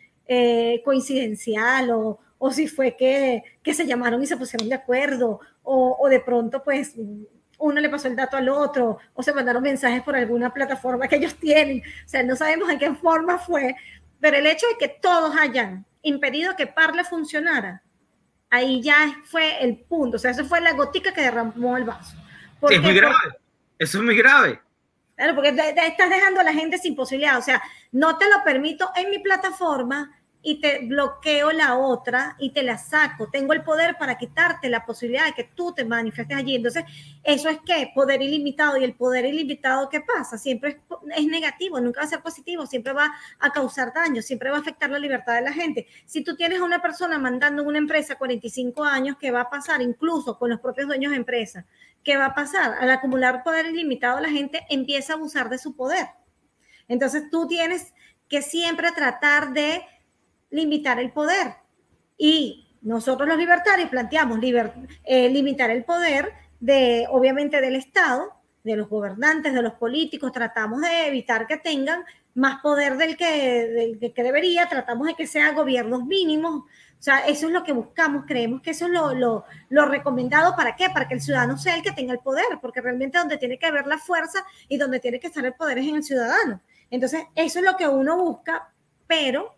eh, coincidencial o, o si fue que, que se llamaron y se pusieron de acuerdo o, o de pronto pues uno le pasó el dato al otro o se mandaron mensajes por alguna plataforma que ellos tienen. O sea, no sabemos en qué forma fue, pero el hecho de que todos hayan impedido que Parler funcionara, ahí ya fue el punto, o sea, eso fue la gotica que derramó el vaso. Sí, es muy grave, eso es muy grave. Claro, porque te, te estás dejando a la gente sin posibilidad, o sea, no te lo permito en mi plataforma y te bloqueo la otra y te la saco. Tengo el poder para quitarte la posibilidad de que tú te manifiestes allí. Entonces, eso es ¿qué? Poder ilimitado. Y el poder ilimitado, ¿qué pasa? Siempre es, es negativo, nunca va a ser positivo, siempre va a causar daño, siempre va a afectar la libertad de la gente. Si tú tienes a una persona mandando en una empresa cuarenta y cinco años, ¿qué va a pasar? Incluso con los propios dueños de empresa, ¿qué va a pasar? Al acumular poder ilimitado, la gente empieza a abusar de su poder. Entonces, tú tienes que siempre tratar de limitar el poder. Y nosotros los libertarios planteamos liber, eh, limitar el poder de, obviamente, del Estado, de los gobernantes, de los políticos. Tratamos de evitar que tengan más poder del que, del que debería. Tratamos de que sean gobiernos mínimos. O sea, eso es lo que buscamos. Creemos que eso es lo, lo, lo recomendado. ¿Para qué? Para que el ciudadano sea el que tenga el poder, porque realmente donde tiene que haber la fuerza y donde tiene que estar el poder es en el ciudadano. Entonces, eso es lo que uno busca, pero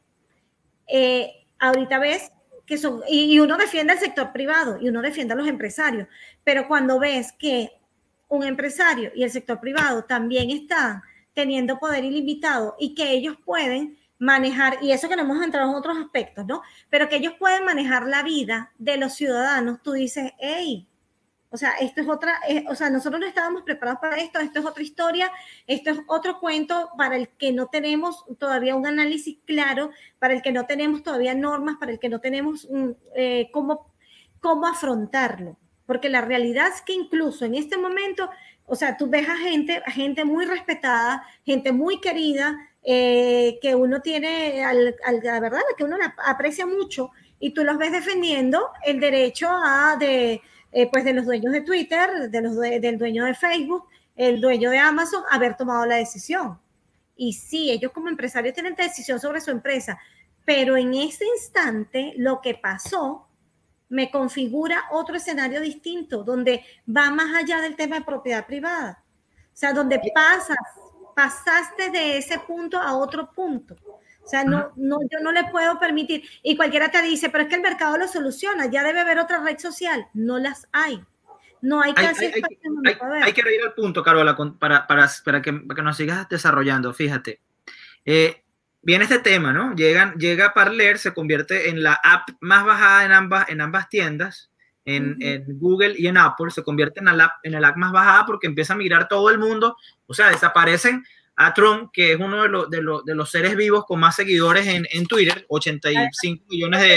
Eh, ahorita ves que son, y, y uno defiende el sector privado y uno defiende a los empresarios, pero cuando ves que un empresario y el sector privado también están teniendo poder ilimitado y que ellos pueden manejar, y eso que no hemos entrado en otros aspectos, ¿no? Pero que ellos pueden manejar la vida de los ciudadanos, tú dices, hey, o sea, esto es otra, eh, o sea, nosotros no estábamos preparados para esto, esto es otra historia, esto es otro cuento para el que no tenemos todavía un análisis claro, para el que no tenemos todavía normas, para el que no tenemos um, eh, cómo, cómo afrontarlo. Porque la realidad es que incluso en este momento, o sea, tú ves a gente, a gente muy respetada, gente muy querida, eh, que uno tiene, al, al, la verdad, que uno aprecia mucho, y tú los ves defendiendo el derecho a de Eh, pues de los dueños de Twitter, de los de, del dueño de Facebook, el dueño de Amazon, haber tomado la decisión. Y sí, ellos como empresarios tienen decisión sobre su empresa, pero en ese instante lo que pasó me configura otro escenario distinto, donde va más allá del tema de propiedad privada. O sea, donde pasas, pasaste de ese punto a otro punto. O sea, no, no, yo no le puedo permitir. Y cualquiera te dice, pero es que el mercado lo soluciona, ya debe haber otra red social. No las hay. No hay casi hay, hay, hay, hay, hay que ir al punto, Carola, para, para, para, que, para que nos sigas desarrollando. Fíjate. Eh, viene este tema, ¿no? Llegan, llega Parler, se convierte en la app más bajada en ambas, en ambas tiendas, en, uh-huh. en Google y en Apple. Se convierte en la, en la app más bajada porque empieza a migrar todo el mundo. O sea, desaparecen a Trump, que es uno de, lo, de, lo, de los seres vivos con más seguidores en, en Twitter, ochenta y cinco millones de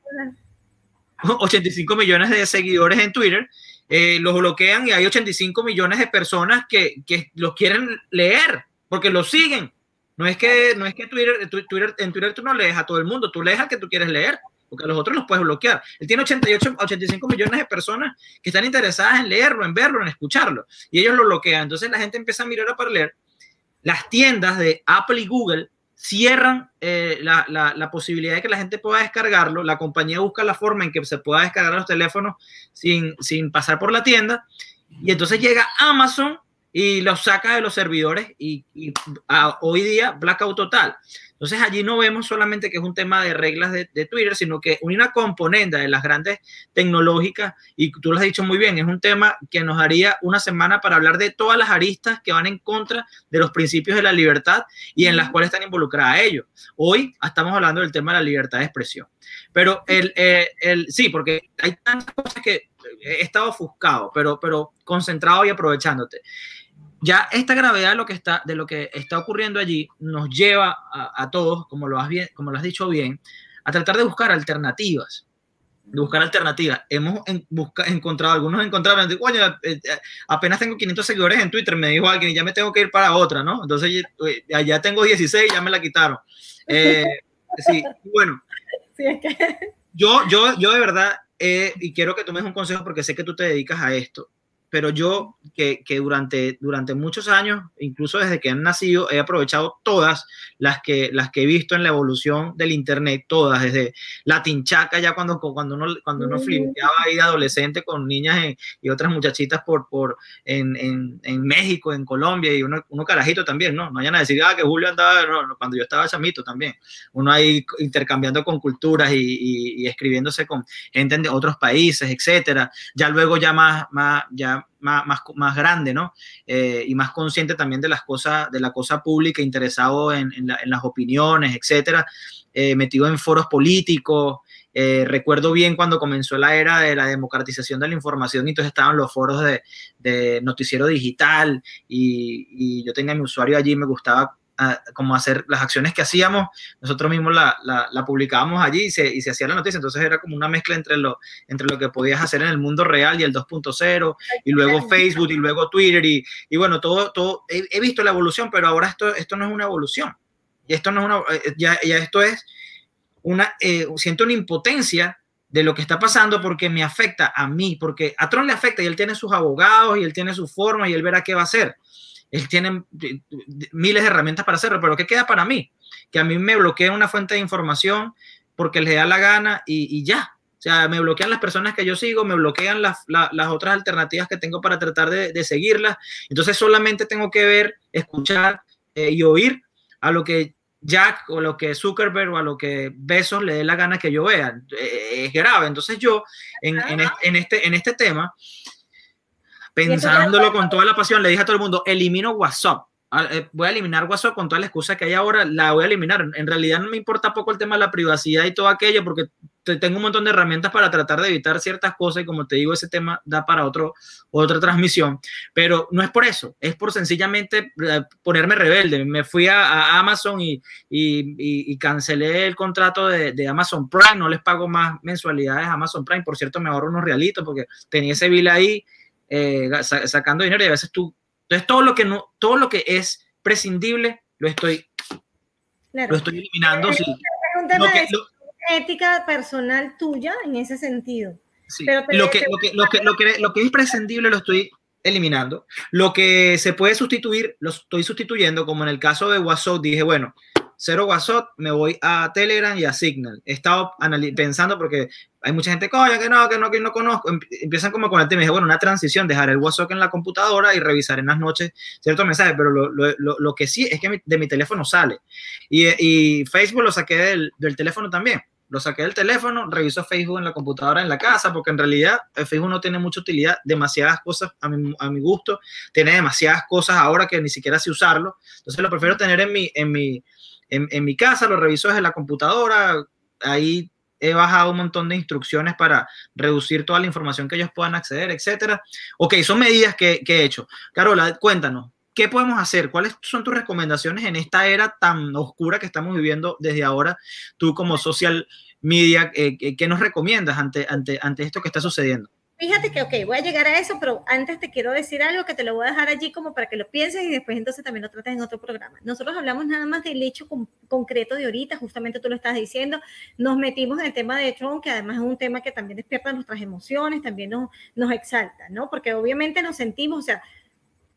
ochenta y cinco millones de seguidores en Twitter, eh, los bloquean y hay ochenta y cinco millones de personas que, que los quieren leer porque los siguen. No es que, no es que Twitter, Twitter, en Twitter tú no lees a todo el mundo, tú lees al que tú quieres leer, porque a los otros los puedes bloquear. Él tiene ochenta y ocho, ochenta y cinco millones de personas que están interesadas en leerlo, en verlo, en escucharlo, y ellos lo bloquean. Entonces la gente empieza a mirar a Parler. Las tiendas de Apple y Google cierran eh, la, la, la posibilidad de que la gente pueda descargarlo. La compañía busca la forma en que se pueda descargar los teléfonos sin, sin pasar por la tienda. Y entonces llega Amazon y los saca de los servidores y, y a, hoy día blackout total. Entonces allí no vemos solamente que es un tema de reglas de, de Twitter, sino que una componente de las grandes tecnológicas, y tú lo has dicho muy bien, es un tema que nos daría una semana para hablar de todas las aristas que van en contra de los principios de la libertad y en las cuales están involucradas ellos. Hoy estamos hablando del tema de la libertad de expresión. Pero el, el, el, sí, porque hay tantas cosas que he estado ofuscado, pero, pero concentrado y aprovechándote. Ya esta gravedad de lo que está, de lo que está ocurriendo allí nos lleva a, a todos, como lo, has bien, como lo has dicho bien, a tratar de buscar alternativas. De buscar alternativas. Hemos en, busca, encontrado, algunos encontraron, coño, eh, apenas tengo quinientos seguidores en Twitter, me dijo alguien, ya me tengo que ir para otra, ¿no? Entonces ya, ya tengo dieciséis, ya me la quitaron. Eh, sí, bueno. Sí, es que... yo, yo, yo de verdad, eh, y quiero que tomes un consejo porque sé que tú te dedicas a esto, pero yo que, que durante, durante muchos años, incluso desde que han nacido, he aprovechado todas las que, las que he visto en la evolución del internet, todas, desde la tinchaca, ya cuando, cuando uno, cuando uno flipeaba ahí de adolescente con niñas en, y otras muchachitas por, por, en, en, en México, en Colombia, y uno, uno carajito también, ¿no? No vayan a decir, ah, que Julio andaba, no, cuando yo estaba chamito también, uno ahí intercambiando con culturas y, y, y escribiéndose con gente de otros países, etcétera. Ya luego ya más, más, ya Más, más, más grande, ¿no? Eh, y más consciente también de las cosas, de la cosa pública, interesado en, en, la, en las opiniones, etcétera, eh, metido en foros políticos. Eh, recuerdo bien cuando comenzó la era de la democratización de la información y entonces estaban los foros de, de noticiero digital y, y yo tenía mi usuario allí, me gustaba a, como hacer las acciones que hacíamos, nosotros mismos la, la, la publicábamos allí y se, y se hacía la noticia, entonces era como una mezcla entre lo, entre lo que podías hacer en el mundo real y el dos punto cero, y luego Facebook y luego Twitter, y, y bueno, todo, todo he, he visto la evolución, pero ahora esto, esto no es una evolución, y esto no es una, ya, ya esto es una, eh, siento una impotencia de lo que está pasando porque me afecta a mí, porque a Trump le afecta y él tiene sus abogados y él tiene su forma y él verá qué va a hacer. Él tiene miles de herramientas para hacerlo, pero ¿qué queda para mí? Que a mí me bloquea una fuente de información porque les da la gana y, y ya. O sea, me bloquean las personas que yo sigo, me bloquean las, la, las otras alternativas que tengo para tratar de, de seguirlas. Entonces solamente tengo que ver, escuchar eh, y oír a lo que Jack o lo que Zuckerberg o a lo que Bezos le dé la gana que yo vea. Eh, es grave. Entonces yo, en, en, este, en, este, en este tema, pensándolo con toda la pasión, le dije a todo el mundo, elimino WhatsApp. Voy a eliminar WhatsApp con toda la excusa que hay ahora, la voy a eliminar. En realidad no me importa poco el tema de la privacidad y todo aquello, porque tengo un montón de herramientas para tratar de evitar ciertas cosas y como te digo, ese tema da para otro, otra transmisión. Pero no es por eso, es por sencillamente ponerme rebelde. Me fui a, a Amazon y, y, y, y cancelé el contrato de, de Amazon Prime, no les pago más mensualidades a Amazon Prime. Por cierto, me ahorro unos realitos porque tenía ese bill ahí, Eh, sacando dinero, y a veces tú, entonces todo lo que no, todo lo que es prescindible lo estoy, claro, lo estoy eliminando. Sí. Lo que, lo, ética personal tuya en ese sentido. Sí. Pero lo, que, lo, que, lo, que, lo, que, lo que es prescindible lo estoy eliminando. Lo que se puede sustituir lo estoy sustituyendo, como en el caso de WhatsApp. Dije, bueno, cero WhatsApp, me voy a Telegram y a Signal. He estado pensando porque hay mucha gente, coño, que no, que no, que no conozco. Empiezan como con el tema. Y dije, bueno, una transición, dejar el WhatsApp en la computadora y revisar en las noches ciertos mensajes. Pero lo, lo, lo, lo que sí es que mi, de mi teléfono sale. Y, y Facebook lo saqué del, del teléfono también. Lo saqué del teléfono, reviso Facebook en la computadora en la casa, porque en realidad el Facebook no tiene mucha utilidad, demasiadas cosas a mi, a mi gusto, tiene demasiadas cosas ahora que ni siquiera sé usarlo. Entonces lo prefiero tener en mi, en mi, en, en mi casa, lo reviso desde la computadora. Ahí he bajado un montón de instrucciones para reducir toda la información que ellos puedan acceder, etcétera. Ok, son medidas que, que he hecho. Carola, cuéntanos, ¿qué podemos hacer? ¿Cuáles son tus recomendaciones en esta era tan oscura que estamos viviendo desde ahora? Tú como social media, eh, ¿qué nos recomiendas ante, ante, ante esto que está sucediendo? Fíjate que, ok, voy a llegar a eso, pero antes te quiero decir algo que te lo voy a dejar allí como para que lo pienses y después entonces también lo trates en otro programa. Nosotros hablamos nada más del hecho con, concreto de ahorita, justamente tú lo estás diciendo, nos metimos en el tema de Trump, que además es un tema que también despierta nuestras emociones, también nos, nos exalta, ¿no? Porque obviamente nos sentimos, o sea,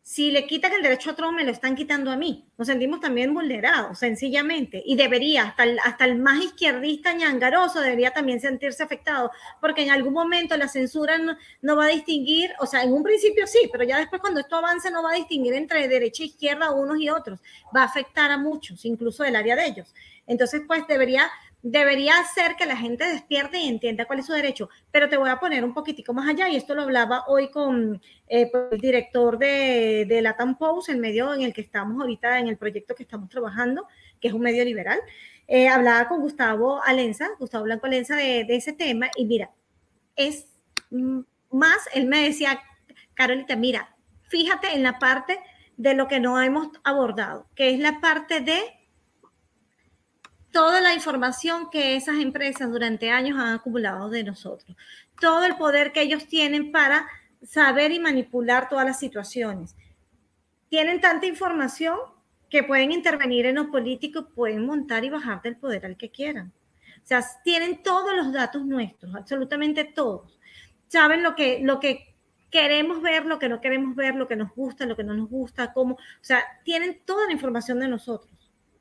Si le quitan el derecho a otro, me lo están quitando a mí. Nos sentimos también vulnerados, sencillamente. Y debería, hasta el, hasta el más izquierdista ñangaroso debería también sentirse afectado, porque en algún momento la censura no, no va a distinguir, o sea, en un principio sí, pero ya después cuando esto avance no va a distinguir entre derecha e izquierda unos y otros. Va a afectar a muchos, incluso del área de ellos. Entonces, pues debería... debería hacer que la gente despierte y entienda cuál es su derecho, pero te voy a poner un poquitico más allá, y esto lo hablaba hoy con eh, el director de, de Latam Post, el medio en el que estamos ahorita, en el proyecto que estamos trabajando, que es un medio liberal. Eh, hablaba con Gustavo Alenza, Gustavo Blanco Alenza, de, de ese tema, y mira, es más, él me decía, Carolita, mira, fíjate en la parte de lo que no hemos abordado, que es la parte de toda la información que esas empresas durante años han acumulado de nosotros, todo el poder que ellos tienen para saber y manipular todas las situaciones. Tienen tanta información que pueden intervenir en lo político, pueden montar y bajar del poder al que quieran. O sea, tienen todos los datos nuestros, absolutamente todos. Saben lo que, lo que queremos ver, lo que no queremos ver, lo que nos gusta, lo que no nos gusta, cómo. O sea, tienen toda la información de nosotros.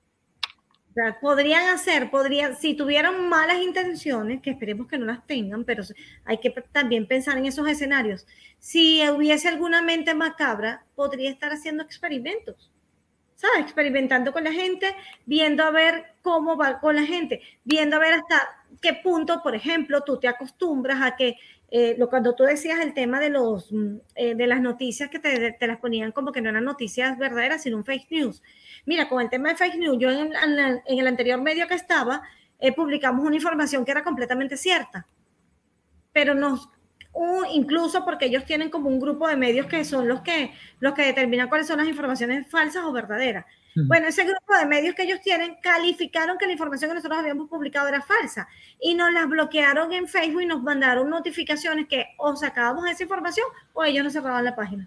O sea, podrían hacer, podrían, si tuvieran malas intenciones, que esperemos que no las tengan, pero hay que también pensar en esos escenarios. Si hubiese alguna mente macabra, podría estar haciendo experimentos, ¿sabes? Experimentando con la gente, viendo a ver cómo va con la gente, viendo a ver hasta qué punto, por ejemplo, tú te acostumbras a que, eh, lo, cuando tú decías el tema de, los, eh, de las noticias que te, te las ponían como que no eran noticias verdaderas, sino un fake news. Mira, con el tema de fake news, yo en, en, en el anterior medio que estaba, eh, publicamos una información que era completamente cierta, pero nos, uh, incluso porque ellos tienen como un grupo de medios que son los que, los que determinan cuáles son las informaciones falsas o verdaderas. Uh-huh. Bueno, ese grupo de medios que ellos tienen calificaron que la información que nosotros habíamos publicado era falsa y nos las bloquearon en Facebook y nos mandaron notificaciones que o sacábamos esa información o ellos nos cerraban la página.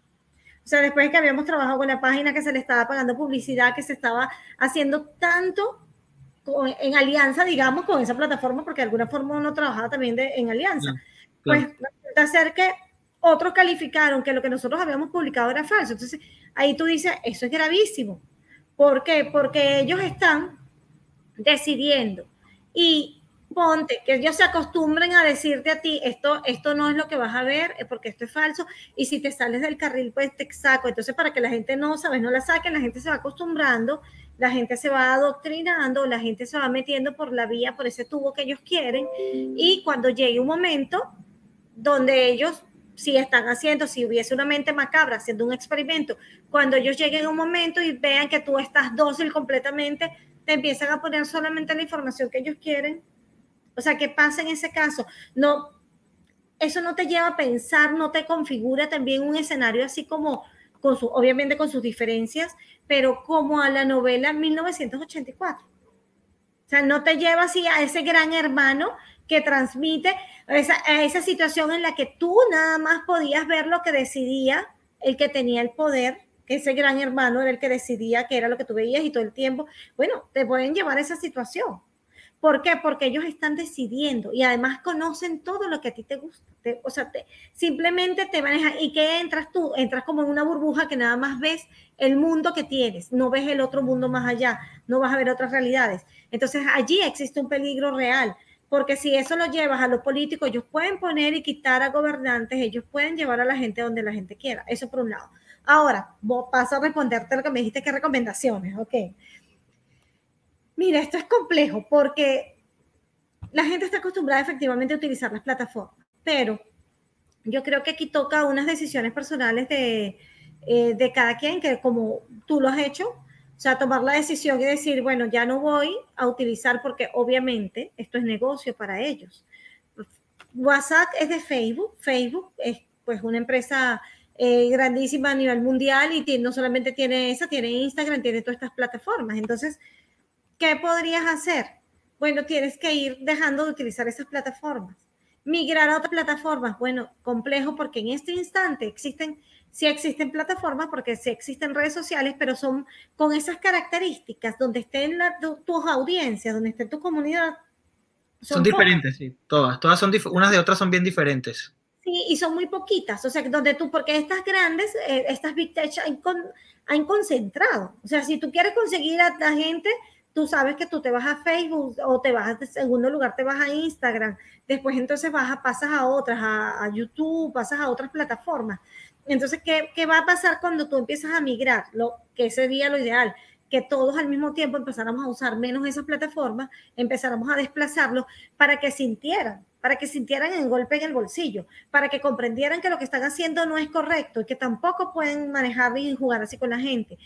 O sea, después de que habíamos trabajado con la página, que se le estaba pagando publicidad, que se estaba haciendo tanto con, en alianza, digamos, con esa plataforma, porque de alguna forma uno trabajaba también de, en alianza. Claro, claro. Pues resulta ser que otros calificaron que lo que nosotros habíamos publicado era falso. Entonces, ahí tú dices, eso es gravísimo. ¿Por qué? Porque ellos están decidiendo. Y ponte, que ellos se acostumbren a decirte a ti, esto, esto no es lo que vas a ver, porque esto es falso, y si te sales del carril, pues te saco. Entonces, para que la gente no, ¿sabes? No la saquen, la gente se va acostumbrando, la gente se va adoctrinando, la gente se va metiendo por la vía, por ese tubo que ellos quieren, y cuando llegue un momento donde ellos, si están haciendo, si hubiese una mente macabra haciendo un experimento, cuando ellos lleguen a un momento y vean que tú estás dócil completamente, te empiezan a poner solamente la información que ellos quieren. O sea, ¿qué pasa en ese caso? No, eso no te lleva a pensar, no te configura también un escenario así como, con su, obviamente con sus diferencias, pero como a la novela mil novecientos ochenta y cuatro. O sea, no te lleva así a ese gran hermano que transmite esa, a esa situación en la que tú nada más podías ver lo que decidía el que tenía el poder, que ese gran hermano era el que decidía qué era lo que tú veías y todo el tiempo. Bueno, te pueden llevar a esa situación. ¿Por qué? Porque ellos están decidiendo y además conocen todo lo que a ti te gusta. Te, o sea, te, simplemente te manejan. ¿Y qué entras tú? Entras como en una burbuja que nada más ves el mundo que tienes, no ves el otro mundo más allá, no vas a ver otras realidades. Entonces allí existe un peligro real, porque si eso lo llevas a los políticos, ellos pueden poner y quitar a gobernantes, ellos pueden llevar a la gente donde la gente quiera. Eso por un lado. Ahora, paso a responderte lo que me dijiste, ¿qué recomendaciones? Ok. Mira, esto es complejo porque la gente está acostumbrada efectivamente a utilizar las plataformas, pero yo creo que aquí toca unas decisiones personales de, eh, de cada quien, que como tú lo has hecho, o sea, tomar la decisión y decir, bueno, ya no voy a utilizar porque obviamente esto es negocio para ellos. WhatsApp es de Facebook, Facebook es pues una empresa eh, grandísima a nivel mundial y tiene, no solamente tiene esa, tiene Instagram, tiene todas estas plataformas, entonces ¿qué podrías hacer? Bueno, tienes que ir dejando de utilizar esas plataformas. Migrar a otras plataformas, bueno, complejo porque en este instante existen, sí existen plataformas porque sí existen redes sociales, pero son con esas características, donde estén la, tu, tus audiencias, donde esté tu comunidad. Son, son diferentes, sí, todas, todas son, unas de otras son bien diferentes. Sí, y son muy poquitas, o sea, donde tú, porque estas grandes, eh, estas Big Tech han, con, han concentrado. O sea, si tú quieres conseguir a la gente, tú sabes que tú te vas a Facebook o te vas, en segundo lugar, te vas a Instagram, después entonces vas a, pasas a otras, a, a YouTube, pasas a otras plataformas. Entonces, ¿qué, ¿qué va a pasar cuando tú empiezas a migrar? Lo que sería lo ideal, que todos al mismo tiempo empezáramos a usar menos esas plataformas, empezáramos a desplazarlos para que sintieran, para que sintieran el golpe en el bolsillo, para que comprendieran que lo que están haciendo no es correcto y que tampoco pueden manejar y jugar así con la gente.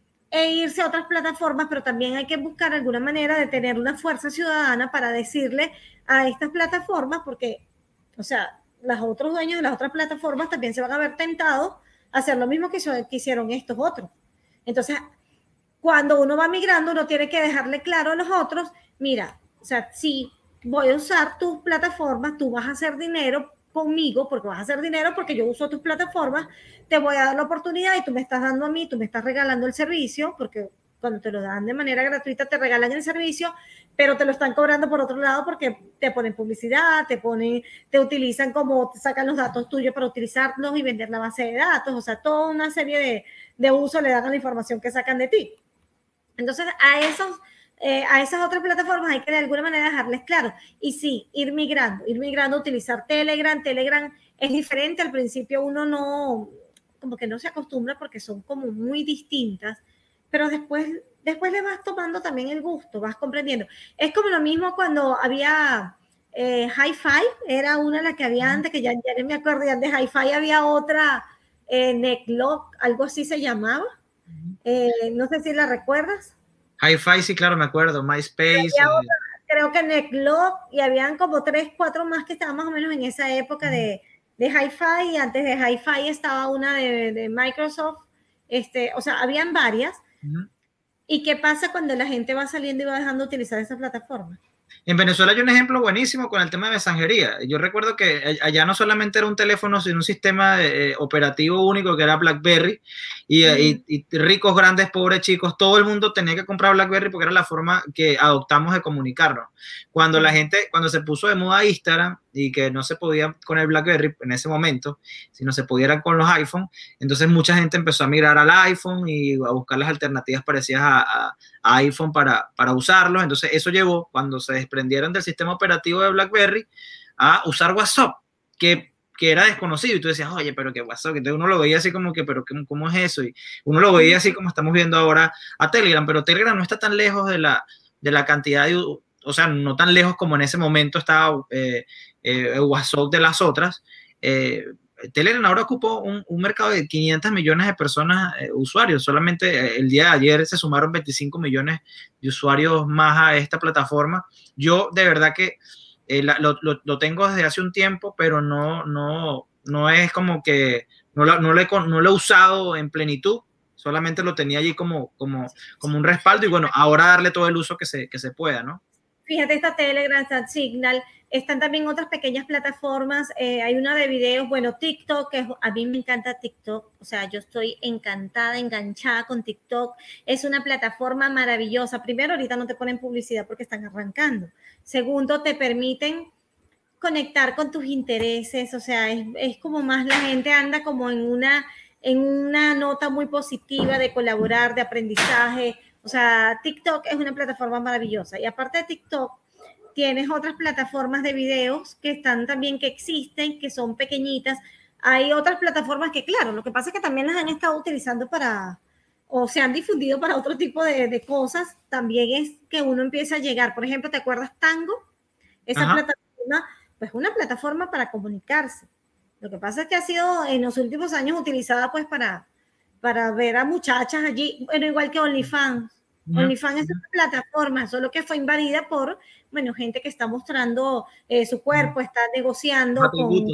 E irse a otras plataformas, pero también hay que buscar alguna manera de tener una fuerza ciudadana para decirle a estas plataformas, porque, o sea, los otros dueños de las otras plataformas también se van a ver tentados a hacer lo mismo que, que hicieron estos otros. Entonces, cuando uno va migrando, uno tiene que dejarle claro a los otros, mira, o sea, si voy a usar tus plataformas, tú vas a hacer dinero conmigo, porque vas a hacer dinero porque yo uso tus plataformas, te voy a dar la oportunidad y tú me estás dando a mí, tú me estás regalando el servicio, porque cuando te lo dan de manera gratuita te regalan el servicio, pero te lo están cobrando por otro lado porque te ponen publicidad, te ponen, te utilizan como, te sacan los datos tuyos para utilizarlos y vender la base de datos, o sea, toda una serie de, de uso le dan a la información que sacan de ti. Entonces, a esos, eh, a esas otras plataformas hay que de alguna manera dejarles claro. Y sí, ir migrando, ir migrando, utilizar Telegram. Telegram es diferente. Al principio uno no, como que no se acostumbra porque son como muy distintas, pero después, después le vas tomando también el gusto, vas comprendiendo. Es como lo mismo cuando había eh, Hi-Fi, era una de las que había antes, que ya, ya no me acuerdo, ya de Hi-Fi había otra, eh, Necklock, algo así se llamaba. Eh, no sé si la recuerdas. Hi-Fi, sí, claro, me acuerdo. MySpace. Eh... Otra, creo que Necklock, y habían como tres, cuatro más que estaban más o menos en esa época de, de Hi-Fi, y antes de Hi-Fi estaba una de, de Microsoft, este, o sea, habían varias. Uh-huh. ¿Y qué pasa cuando la gente va saliendo y va dejando de utilizar esa plataforma? En Venezuela hay un ejemplo buenísimo con el tema de mensajería. Yo recuerdo que allá no solamente era un teléfono, sino un sistema eh, operativo único que era BlackBerry, y, mm. y, y ricos, grandes, pobres, chicos, todo el mundo tenía que comprar BlackBerry porque era la forma que adoptamos de comunicarnos. Cuando mm. la gente, cuando se puso de moda Instagram y que no se podía con el BlackBerry en ese momento, sino se pudiera con los iPhone, entonces mucha gente empezó a migrar al iPhone y a buscar las alternativas parecidas a, a, a iPhone para, para usarlos. Entonces eso llevó, cuando se desprendieron del sistema operativo de BlackBerry, a usar WhatsApp, que, que era desconocido, y tú decías, oye, pero que WhatsApp, entonces uno lo veía así como que, pero ¿cómo es eso? Y uno lo veía así como estamos viendo ahora a Telegram, pero Telegram no está tan lejos de la, de la cantidad de, o sea, no tan lejos como en ese momento estaba eh, eh, WhatsApp de las otras. eh, Telegram ahora ocupó un, un mercado de quinientos millones de personas, eh, usuarios. Solamente eh, el día de ayer se sumaron veinticinco millones de usuarios más a esta plataforma. Yo de verdad que eh, la, lo, lo, lo tengo desde hace un tiempo, pero no, no, no es como que no lo, no, lo he, no lo he usado en plenitud. Solamente lo tenía allí como, como, como un respaldo, y bueno, ahora darle todo el uso que se, que se pueda, ¿no? Fíjate, esta Telegram, esta Signal, están también otras pequeñas plataformas, eh, hay una de videos, bueno, TikTok, que a mí me encanta TikTok, o sea, yo estoy encantada, enganchada con TikTok, es una plataforma maravillosa. Primero, ahorita no te ponen publicidad porque están arrancando. Segundo, te permiten conectar con tus intereses, o sea, es, es como más la gente anda como en una, en una nota muy positiva de colaborar, de aprendizaje. O sea, TikTok es una plataforma maravillosa. Y aparte de TikTok, tienes otras plataformas de videos que están también, que existen, que son pequeñitas. Hay otras plataformas que, claro, lo que pasa es que también las han estado utilizando para, o se han difundido para otro tipo de, de cosas. También es que uno empieza a llegar. Por ejemplo, ¿te acuerdas Tango? Esa Ajá. plataforma, pues una plataforma para comunicarse. Lo que pasa es que ha sido en los últimos años utilizada pues para... para ver a muchachas allí, bueno, igual que OnlyFans. Uh-huh. OnlyFans es una plataforma, solo que fue invadida por, bueno, gente que está mostrando eh, su cuerpo, está negociando con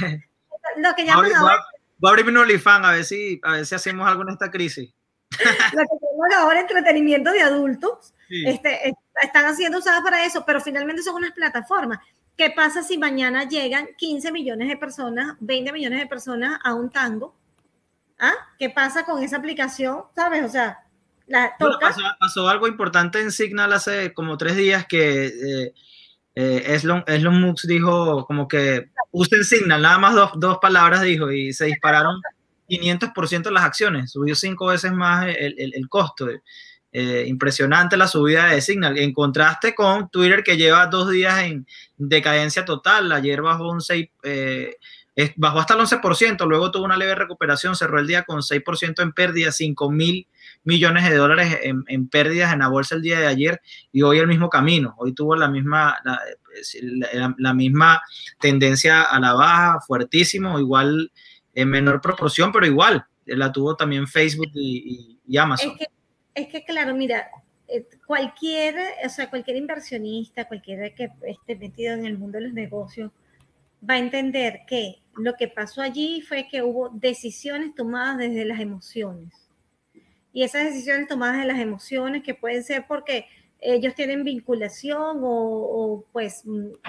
lo que llaman ahora. Voy a abrirme un OnlyFans a ver si, a ver si hacemos algo en esta crisis. Lo que llamamos ahora entretenimiento de adultos, sí. este, están siendo usadas para eso, pero finalmente son unas plataformas. ¿Qué pasa si mañana llegan quince millones de personas, veinte millones de personas a un Tango? ¿Ah? ¿Qué pasa con esa aplicación? ¿Sabes? O sea, la toca. Bueno, pasó, pasó algo importante en Signal hace como tres días que eh, eh, Elon, Elon Musk dijo como que usen Signal, nada más dos, dos palabras dijo, y se dispararon quinientos por ciento las acciones, subió cinco veces más el, el, el costo. Eh, impresionante la subida de Signal, en contraste con Twitter, que lleva dos días en decadencia total. Ayer bajó un seis, eh, bajó hasta el once por ciento, luego tuvo una leve recuperación, cerró el día con seis por ciento en pérdida, cinco mil millones de dólares en, en pérdidas en la bolsa el día de ayer, y hoy el mismo camino, hoy tuvo la misma, la, la, la misma tendencia a la baja, fuertísimo, igual en menor proporción, pero igual la tuvo también Facebook y, y, y Amazon. Es que, es que claro, mira, cualquier, o sea, cualquier inversionista, cualquiera que esté metido en el mundo de los negocios, va a entender que lo que pasó allí fue que hubo decisiones tomadas desde las emociones. Y esas decisiones tomadas de las emociones, que pueden ser porque ellos tienen vinculación o, o pues,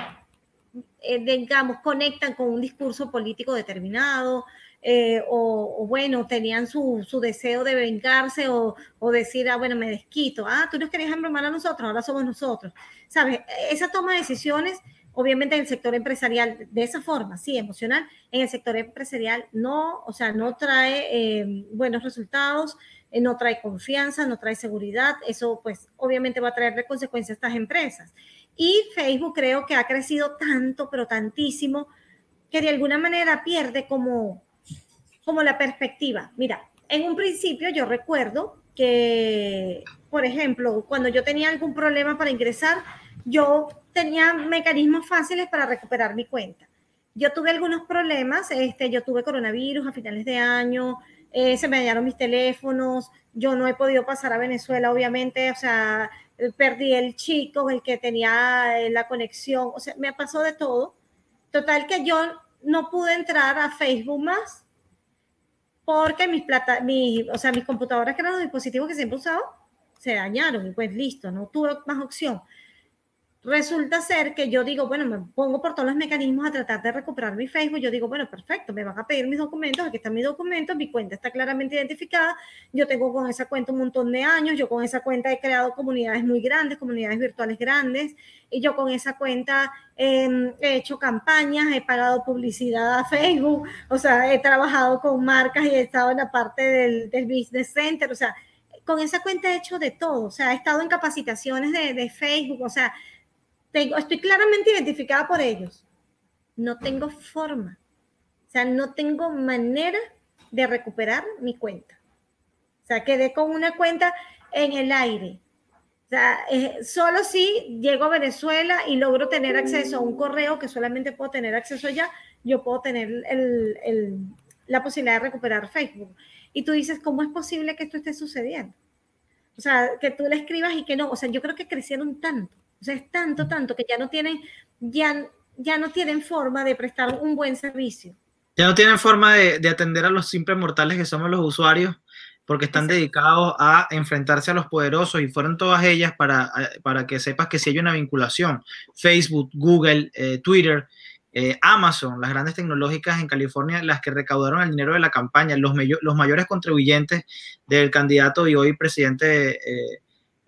eh, digamos, conectan con un discurso político determinado, eh, o, o bueno, tenían su, su deseo de vengarse o, o decir, ah, bueno, me desquito, ah, tú nos querías embromar a nosotros, ahora somos nosotros. ¿Sabes? Esa toma de decisiones, obviamente en el sector empresarial, de esa forma, sí, emocional, en el sector empresarial no, o sea, no trae eh, buenos resultados, no trae confianza, no trae seguridad, eso pues obviamente va a traerle consecuencias a estas empresas. Y Facebook creo que ha crecido tanto, pero tantísimo, que de alguna manera pierde como, como la perspectiva. Mira, en un principio yo recuerdo que, por ejemplo, cuando yo tenía algún problema para ingresar, yo tenía mecanismos fáciles para recuperar mi cuenta. Yo tuve algunos problemas, este, yo tuve coronavirus a finales de año, Eh, se me dañaron mis teléfonos, yo no he podido pasar a Venezuela, obviamente, o sea, perdí el chico, el que tenía la conexión, o sea, me pasó de todo. Total que yo no pude entrar a Facebook más porque mis plata, mi, o sea, mis computadoras, que eran los dispositivos que siempre usaba, se dañaron y pues listo, no tuve más opción. Resulta ser que yo digo, bueno, me pongo por todos los mecanismos a tratar de recuperar mi Facebook. Yo digo, bueno, perfecto, me van a pedir mis documentos, aquí están mis documentos, mi cuenta está claramente identificada, yo tengo con esa cuenta un montón de años, yo con esa cuenta he creado comunidades muy grandes, comunidades virtuales grandes, y yo con esa cuenta eh, he hecho campañas, he pagado publicidad a Facebook, o sea, he trabajado con marcas y he estado en la parte del, del Business Center, o sea, con esa cuenta he hecho de todo, o sea, he estado en capacitaciones de, de Facebook, o sea, Tengo, estoy claramente identificada por ellos. No tengo forma. O sea, no tengo manera de recuperar mi cuenta. O sea, quedé con una cuenta en el aire. O sea, eh, solo si llego a Venezuela y logro tener acceso a un correo que solamente puedo tener acceso allá, yo puedo tener el, el, la posibilidad de recuperar Facebook. Y tú dices, ¿cómo es posible que esto esté sucediendo? O sea, que tú le escribas y que no. O sea, yo creo que crecieron tanto. O sea, es tanto, tanto que ya no tienen, ya, ya no tienen forma de prestar un buen servicio. Ya no tienen forma de, de atender a los simples mortales que somos los usuarios, porque están Exacto. dedicados a enfrentarse a los poderosos, y fueron todas ellas para, para que sepas que sí hay una vinculación. Facebook, Google, eh, Twitter, eh, Amazon, las grandes tecnológicas en California, las que recaudaron el dinero de la campaña, los, los mayores contribuyentes del candidato y hoy presidente eh,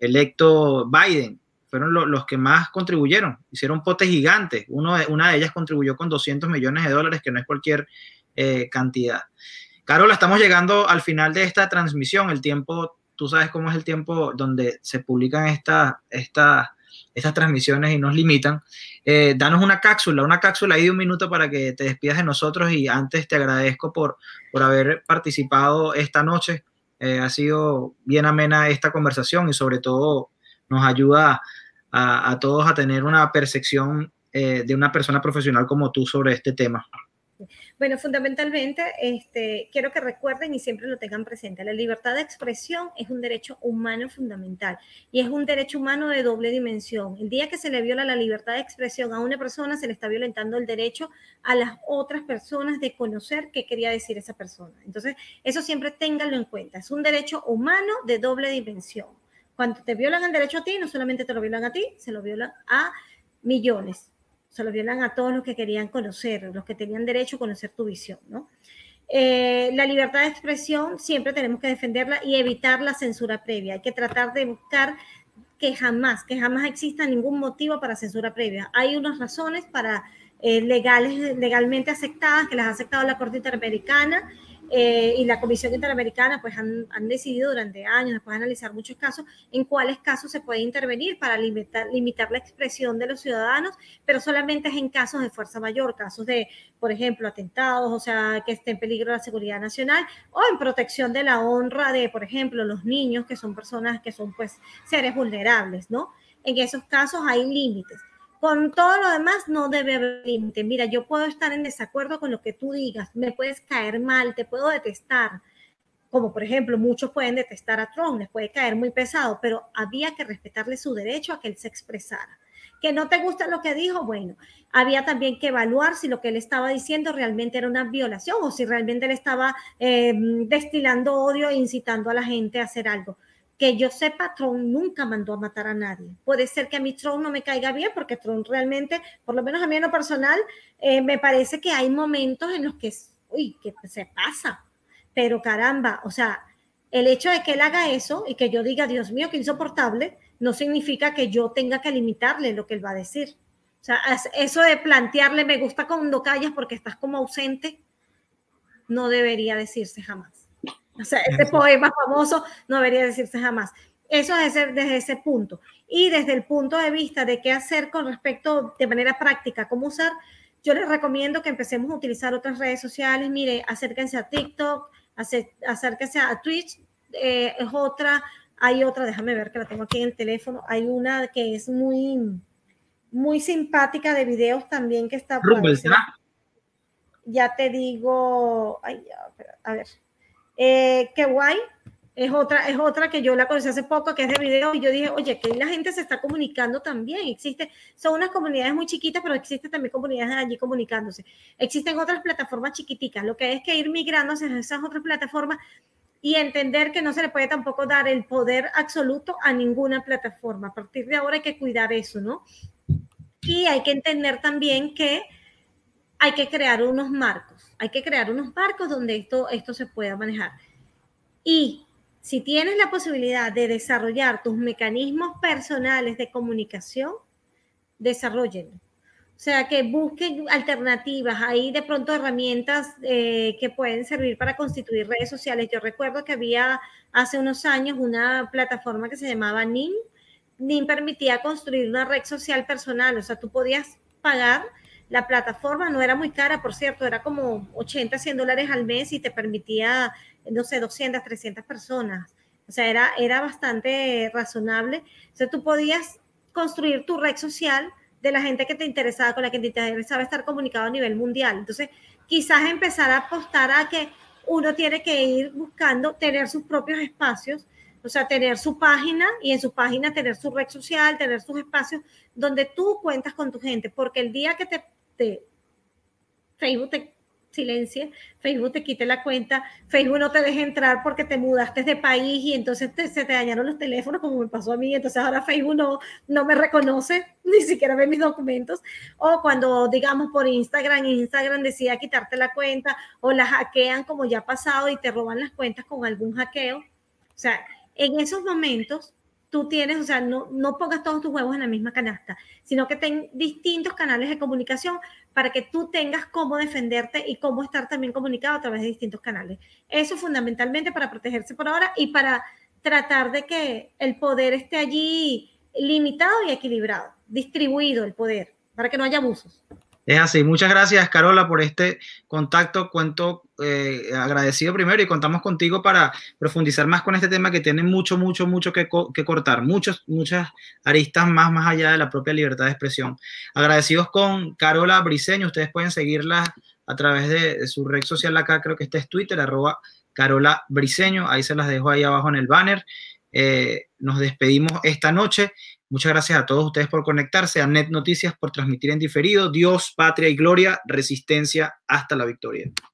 electo Biden. Fueron lo, los que más contribuyeron, hicieron potes gigantes. Uno de, una de ellas contribuyó con doscientos millones de dólares, que no es cualquier eh, cantidad. Carola, estamos llegando al final de esta transmisión. El tiempo, tú sabes cómo es el tiempo donde se publican esta, esta, estas transmisiones y nos limitan. Eh, danos una cápsula, una cápsula ahí de un minuto para que te despidas de nosotros, y antes te agradezco por, por haber participado esta noche. Eh, ha sido bien amena esta conversación y sobre todo nos ayuda A, a todos a tener una percepción eh, de una persona profesional como tú sobre este tema. Bueno, fundamentalmente este, quiero que recuerden y siempre lo tengan presente. La libertad de expresión es un derecho humano fundamental y es un derecho humano de doble dimensión. El día que se le viola la libertad de expresión a una persona, se le está violentando el derecho a las otras personas de conocer qué quería decir esa persona. Entonces, eso siempre ténganlo en cuenta. Es un derecho humano de doble dimensión. Cuando te violan el derecho a ti, no solamente te lo violan a ti, se lo violan a millones. Se lo violan a todos los que querían conocer, los que tenían derecho a conocer tu visión, ¿no? Eh, la libertad de expresión siempre tenemos que defenderla y evitar la censura previa. Hay que tratar de buscar que jamás, que jamás exista ningún motivo para censura previa. Hay unas razones para eh, legales, legalmente aceptadas, que las ha aceptado la Corte Interamericana, Eh, y la Comisión Interamericana pues han, han decidido durante años, después de analizar muchos casos, en cuáles casos se puede intervenir para limitar, limitar la expresión de los ciudadanos, pero solamente es en casos de fuerza mayor, casos de, por ejemplo, atentados, o sea, que esté en peligro la seguridad nacional, o en protección de la honra de, por ejemplo, los niños, que son personas que son pues seres vulnerables, ¿no? En esos casos hay límites. Con todo lo demás no debe haber límite. Mira, yo puedo estar en desacuerdo con lo que tú digas, me puedes caer mal, te puedo detestar, como por ejemplo muchos pueden detestar a Trump, les puede caer muy pesado, pero había que respetarle su derecho a que él se expresara. Que no te gusta lo que dijo, bueno, había también que evaluar si lo que él estaba diciendo realmente era una violación o si realmente él estaba eh, destilando odio e incitando a la gente a hacer algo. Que yo sepa, Trump nunca mandó a matar a nadie. Puede ser que a mí Trump no me caiga bien, porque Trump realmente, por lo menos a mí en lo personal, eh, me parece que hay momentos en los que, uy, que se pasa. Pero caramba, o sea, el hecho de que él haga eso y que yo diga, Dios mío, qué insoportable, no significa que yo tenga que limitarle lo que él va a decir. O sea, eso de plantearle, me gusta cuando callas porque estás como ausente, no debería decirse jamás. O sea, ese poema famoso no debería decirse jamás. Eso es desde, desde ese punto. Y desde el punto de vista de qué hacer con respecto de manera práctica, cómo usar, yo les recomiendo que empecemos a utilizar otras redes sociales. Mire, acérquense a TikTok, acérquense a Twitch, eh, es otra, hay otra, déjame ver que la tengo aquí en el teléfono, hay una que es muy, muy simpática de videos también que está... Rumble, ya te digo, ay, ya, a ver... Eh, qué guay, es otra, es otra que yo la conocí hace poco, que es de video, y yo dije, oye, que la gente se está comunicando también, existe, son unas comunidades muy chiquitas, pero existen también comunidades allí comunicándose, existen otras plataformas chiquiticas, lo que hay es que ir migrando hacia esas otras plataformas y entender que no se le puede tampoco dar el poder absoluto a ninguna plataforma, a partir de ahora hay que cuidar eso, ¿no? Y hay que entender también que hay que crear unos marcos, hay que crear unos marcos donde esto, esto se pueda manejar. Y si tienes la posibilidad de desarrollar tus mecanismos personales de comunicación, desarróllenlo. O sea, que busquen alternativas, hay de pronto herramientas eh, que pueden servir para constituir redes sociales. Yo recuerdo que había hace unos años una plataforma que se llamaba Nim. Nim permitía construir una red social personal, o sea, tú podías pagar. La plataforma no era muy cara, por cierto, era como ochenta, cien dólares al mes y te permitía, no sé, doscientas, trescientas personas. O sea, era, era bastante razonable. O sea, tú podías construir tu red social de la gente que te interesaba, con la que te interesaba estar comunicado a nivel mundial. Entonces, quizás empezar a apostar a que uno tiene que ir buscando tener sus propios espacios, o sea, tener su página y en su página tener su red social, tener sus espacios donde tú cuentas con tu gente, porque el día que te Te, Facebook te silencie, Facebook te quite la cuenta, Facebook no te deje entrar porque te mudaste de país y entonces te, se te dañaron los teléfonos, como me pasó a mí, entonces ahora Facebook no, no me reconoce, ni siquiera ve mis documentos, o cuando digamos por Instagram, Instagram decida quitarte la cuenta o la hackean como ya ha pasado y te roban las cuentas con algún hackeo. O sea, en esos momentos tú tienes, o sea, no, no pongas todos tus huevos en la misma canasta, sino que ten distintos canales de comunicación para que tú tengas cómo defenderte y cómo estar también comunicado a través de distintos canales. Eso fundamentalmente para protegerse por ahora y para tratar de que el poder esté allí limitado y equilibrado, distribuido el poder, para que no haya abusos. Es así. Muchas gracias, Carola, por este contacto. Cuento eh, agradecido primero y contamos contigo para profundizar más con este tema que tiene mucho, mucho, mucho que, co que cortar. Muchos, muchas aristas más, más allá de la propia libertad de expresión. Agradecidos con Carola Briceño. Ustedes pueden seguirla a través de, de su red social acá. Creo que este es Twitter, arroba Carola Briceño. Ahí se las dejo ahí abajo en el banner. Eh, nos despedimos esta noche. Muchas gracias a todos ustedes por conectarse, a Net Noticias por transmitir en diferido. Dios, patria y gloria, resistencia hasta la victoria.